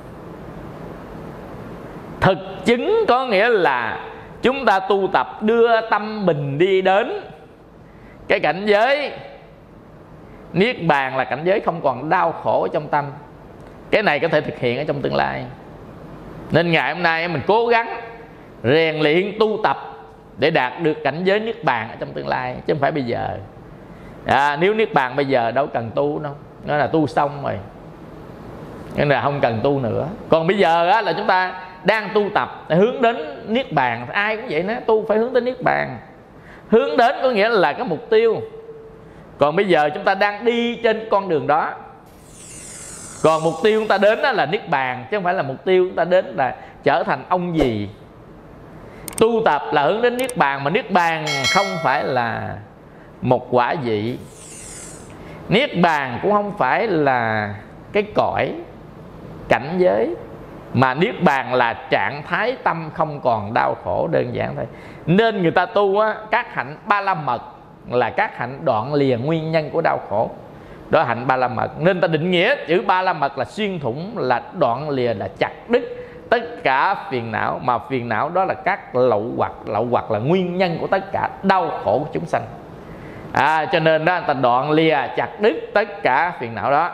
Thực chứng có nghĩa là chúng ta tu tập đưa tâm mình đi đến cái cảnh giới niết bàn, là cảnh giới không còn đau khổ trong tâm. Cái này có thể thực hiện ở trong tương lai. Nên ngày hôm nay mình cố gắng rèn luyện tu tập để đạt được cảnh giới niết bàn ở trong tương lai, chứ không phải bây giờ. À, nếu niết bàn bây giờ đâu cần tu đâu, nó là tu xong rồi, nên là không cần tu nữa. Còn bây giờ á, là chúng ta đang tu tập để hướng đến niết bàn. Ai cũng vậy đó, tu phải hướng đến niết bàn. Hướng đến có nghĩa là cái mục tiêu. Còn bây giờ chúng ta đang đi trên con đường đó. Còn mục tiêu chúng ta đến đó là niết bàn, chứ không phải là mục tiêu chúng ta đến là trở thành ông gì. Tu tập là hướng đến niết bàn, mà niết bàn không phải là một quả vị. Niết bàn cũng không phải là cái cõi cảnh giới, mà niết bàn là trạng thái tâm không còn đau khổ, đơn giản thôi. Nên người ta tu á, các hạnh ba la mật là các hạnh đoạn lìa nguyên nhân của đau khổ. Đó hạnh ba la mật. Nên ta định nghĩa chữ ba la mật là xuyên thủng, là đoạn lìa, là chặt đứt tất cả phiền não. Mà phiền não đó là các lậu hoặc. Lậu hoặc là nguyên nhân của tất cả đau khổ của chúng sanh. À, cho nên đó ta đoạn lìa, chặt đứt tất cả phiền não đó.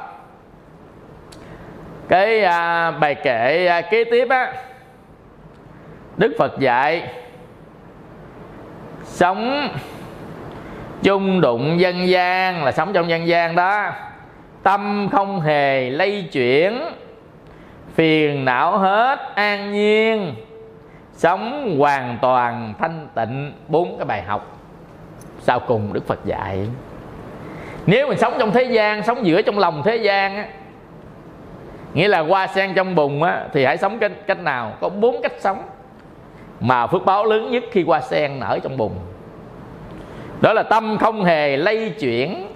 Cái à, bài kệ à, kế tiếp á, Đức Phật dạy sống chung đụng dân gian, là sống trong dân gian đó, tâm không hề lay chuyển, phiền não hết an nhiên, sống hoàn toàn thanh tịnh. Bốn cái bài học sau cùng Đức Phật dạy. Nếu mình sống trong thế gian, sống giữa trong lòng thế gian á, nghĩa là hoa sen trong bùn á, thì hãy sống cách, cách nào? Có bốn cách sống mà phước báo lớn nhất khi hoa sen nở trong bùn. Đó là tâm không hề lay chuyển,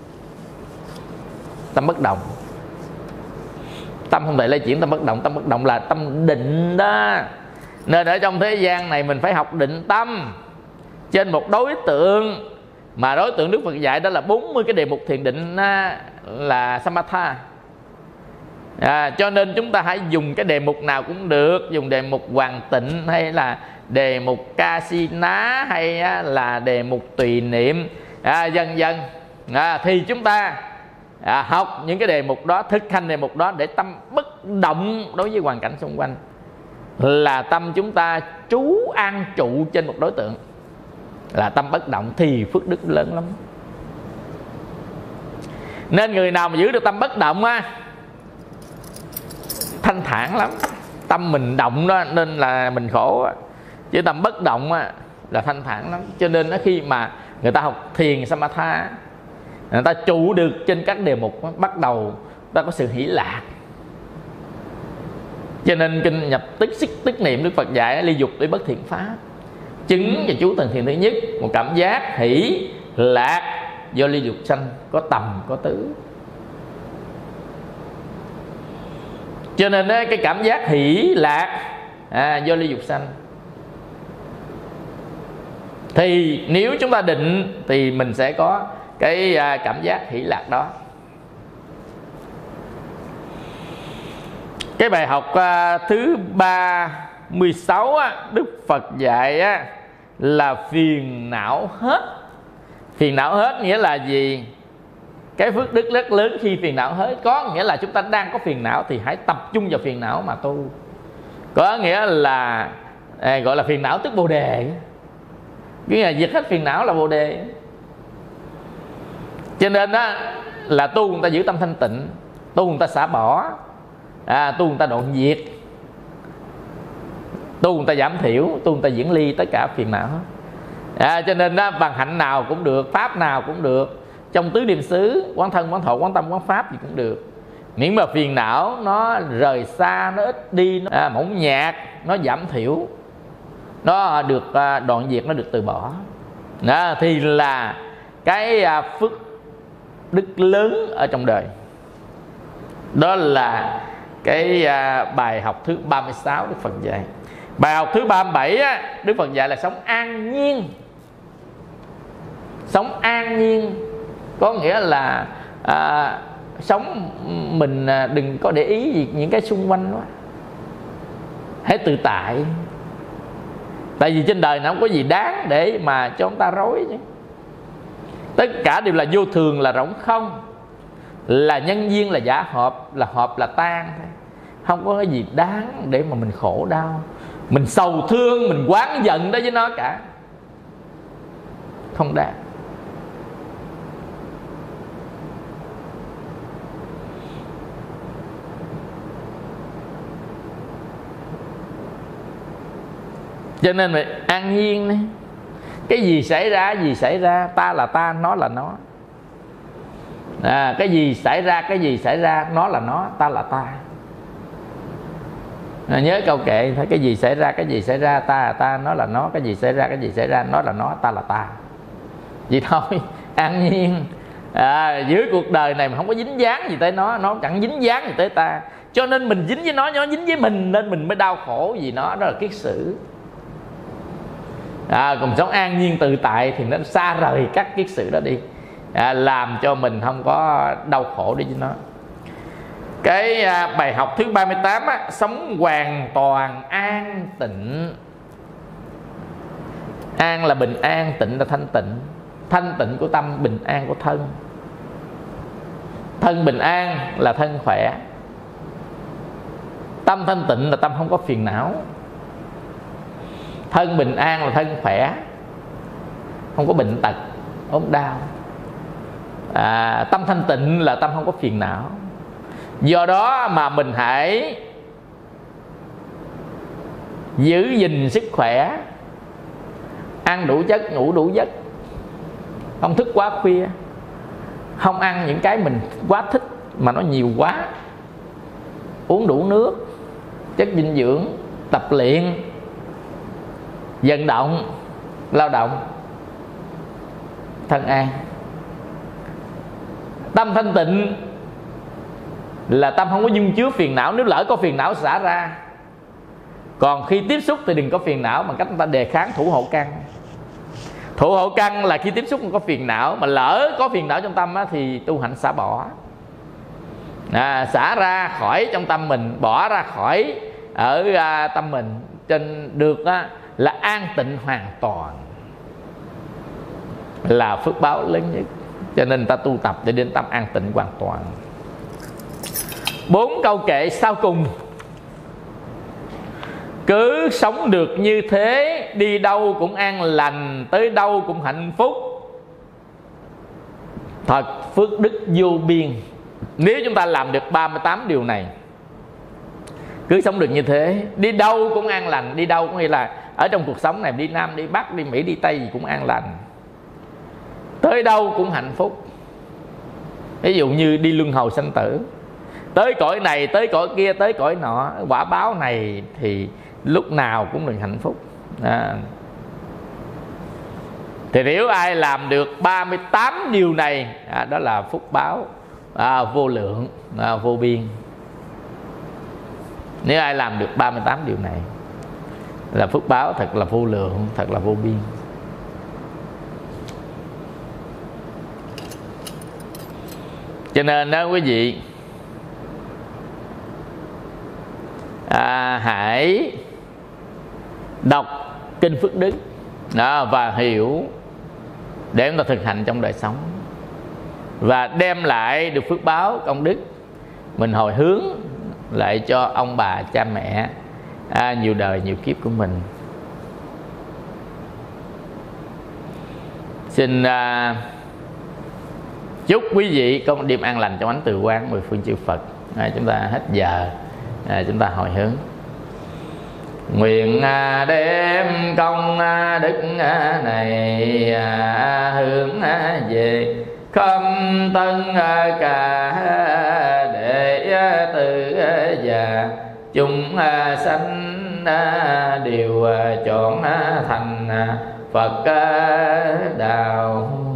tâm bất động. Tâm không thể lay chuyển, tâm bất động. Tâm bất động là tâm định đó. Nên ở trong thế gian này mình phải học định tâm trên một đối tượng, mà đối tượng Đức Phật dạy đó là bốn mươi cái đề mục thiền định, là Samatha. À, cho nên chúng ta hãy dùng cái đề mục nào cũng được, dùng đề mục hoàn tịnh, hay là đề mục Kasina, hay là đề mục tùy niệm, à, dần dần à, thì chúng ta à, học những cái đề mục đó, thực hành đề mục đó để tâm bất động đối với hoàn cảnh xung quanh, là tâm chúng ta trú an trụ trên một đối tượng, là tâm bất động, thì phước đức lớn lắm. Nên người nào mà giữ được tâm bất động á, thanh thản lắm. Tâm mình động đó nên là mình khổ á, chứ tâm bất động á là thanh thản lắm. Cho nên khi mà người ta học thiền Samatha, người ta trụ được trên các đề mục đó, bắt đầu ta có sự hỷ lạc. Cho nên kinh nhập tức xích tức niệm Đức Phật dạy ly dục để bất thiện pháp, chứng cho chú tầng thiền thứ nhất, một cảm giác hỷ lạc do ly dục sanh, có tầm có tứ. Cho nên cái cảm giác hỷ lạc à, do ly dục sanh, thì nếu chúng ta định thì mình sẽ có cái cảm giác hỷ lạc đó. Cái bài học thứ ba mươi sáu á, Đức Phật dạy á, là phiền não hết. Phiền não hết nghĩa là gì? Cái phước đức rất lớn khi phiền não hết. Có nghĩa là chúng ta đang có phiền não thì hãy tập trung vào phiền não mà tu. Có nghĩa là à, gọi là phiền não tức bồ đề. Nghĩa là diệt hết phiền não là bồ đề. Cho nên đó là tu người ta giữ tâm thanh tịnh, tu người ta xả bỏ, à, tu người ta đoạn diệt, tu người ta giảm thiểu, tu người ta diễn ly tất cả phiền não. À, cho nên đó, bằng hạnh nào cũng được, pháp nào cũng được, trong tứ niệm xứ, quán thân, quán thọ, quán tâm, quán pháp gì cũng được, miễn mà phiền não nó rời xa, nó ít đi, nó à, mỏng nhạt, nó giảm thiểu, nó được à, đoạn diệt, nó được từ bỏ, đó, thì là cái à, phước đức lớn ở trong đời. Đó là cái à, bài học thứ ba mươi sáu Đức Phật dạy. Bài học thứ ba mươi bảy á, Đức Phật dạy là sống an nhiên. Sống an nhiên có nghĩa là à, sống mình đừng có để ý gì những cái xung quanh quá, hãy tự tại. Tại vì trên đời nó không có gì đáng để mà cho chúng ta rối chứ. Tất cả đều là vô thường, là rỗng không, là nhân duyên, là giả hợp, là hợp là tan thôi. Không có cái gì đáng để mà mình khổ đau, mình sầu thương, mình oán giận đó với nó cả. Không đáng. Cho nên mình an nhiên đấy. Cái gì xảy ra, gì xảy ra, ta là ta, nó là nó. À, cái gì xảy ra, cái gì xảy ra, nó là nó, ta là ta. À, nhớ câu kệ, thấy cái gì xảy ra, cái gì xảy ra, ta là ta, nó là nó. Cái gì xảy ra, cái gì xảy ra, nó là nó, ta là ta. Vậy thôi, an nhiên. À, dưới cuộc đời này mà không có dính dáng gì tới nó, nó chẳng dính dáng gì tới ta. Cho nên mình dính với nó, nó dính với mình, nên mình mới đau khổ vì nó. Đó là kiết sử. À, cùng sống an nhiên tự tại thì nó xa rời các kiết sử đó đi, à, làm cho mình không có đau khổ đi với nó. Cái à, bài học thứ ba mươi tám á, sống hoàn toàn an tịnh. An là bình an, tịnh là thanh tịnh. Thanh tịnh của tâm, bình an của thân. Thân bình an là thân khỏe. Tâm thanh tịnh là tâm không có phiền não. Thân bình an là thân khỏe, không có bệnh tật, ốm đau. À, tâm thanh tịnh là tâm không có phiền não. Do đó mà mình hãy giữ gìn sức khỏe, ăn đủ chất, ngủ đủ giấc, không thức quá khuya, không ăn những cái mình quá thích mà nó nhiều quá, uống đủ nước, chất dinh dưỡng, tập luyện, vận động, lao động, thân an. Tâm thanh tịnh là tâm không có dung chứa phiền não. Nếu lỡ có phiền não xả ra. Còn khi tiếp xúc thì đừng có phiền não, bằng cách chúng ta đề kháng thủ hộ căn. Thủ hộ căn là khi tiếp xúc không có phiền não, mà lỡ có phiền não trong tâm á, thì tu hạnh xả bỏ. À, xả ra khỏi trong tâm mình, bỏ ra khỏi ở à, tâm mình. Trên được á, là an tịnh hoàn toàn, là phước báo lớn nhất. Cho nên ta tu tập để đến tâm an tịnh hoàn toàn. Bốn câu kệ sau cùng: cứ sống được như thế, đi đâu cũng an lành, tới đâu cũng hạnh phúc, thật phước đức vô biên. Nếu chúng ta làm được ba mươi tám điều này, cứ sống được như thế, đi đâu cũng an lành. Đi đâu có nghĩa là ở trong cuộc sống này, đi Nam, đi Bắc, đi Mỹ, đi Tây gì cũng an lành, tới đâu cũng hạnh phúc. Ví dụ như đi luân hồi sanh tử, tới cõi này, tới cõi kia, tới cõi nọ, quả báo này thì lúc nào cũng được hạnh phúc. À. Thì nếu ai làm được ba mươi tám điều này, à, đó là phúc báo à, vô lượng, à, vô biên. Nếu ai làm được ba mươi tám điều này là phước báo thật là vô lượng, thật là vô biên. Cho nên đó quý vị, à, hãy đọc kinh Phước Đức đó, và hiểu để chúng ta thực hành trong đời sống, và đem lại được phước báo công đức. Mình hồi hướng lại cho ông bà cha mẹ à, nhiều đời nhiều kiếp của mình. Xin à, chúc quý vị có một đêm an lành trong ánh từ quang mười phương chư Phật. À, chúng ta hết giờ, à, chúng ta hồi hướng. Nguyện à, đem công à, đức à, này à, hướng à, về khâm tân à, cả để à, từ à, già chúng à, sanh à, đều à, chọn à, thành à, Phật à, đạo.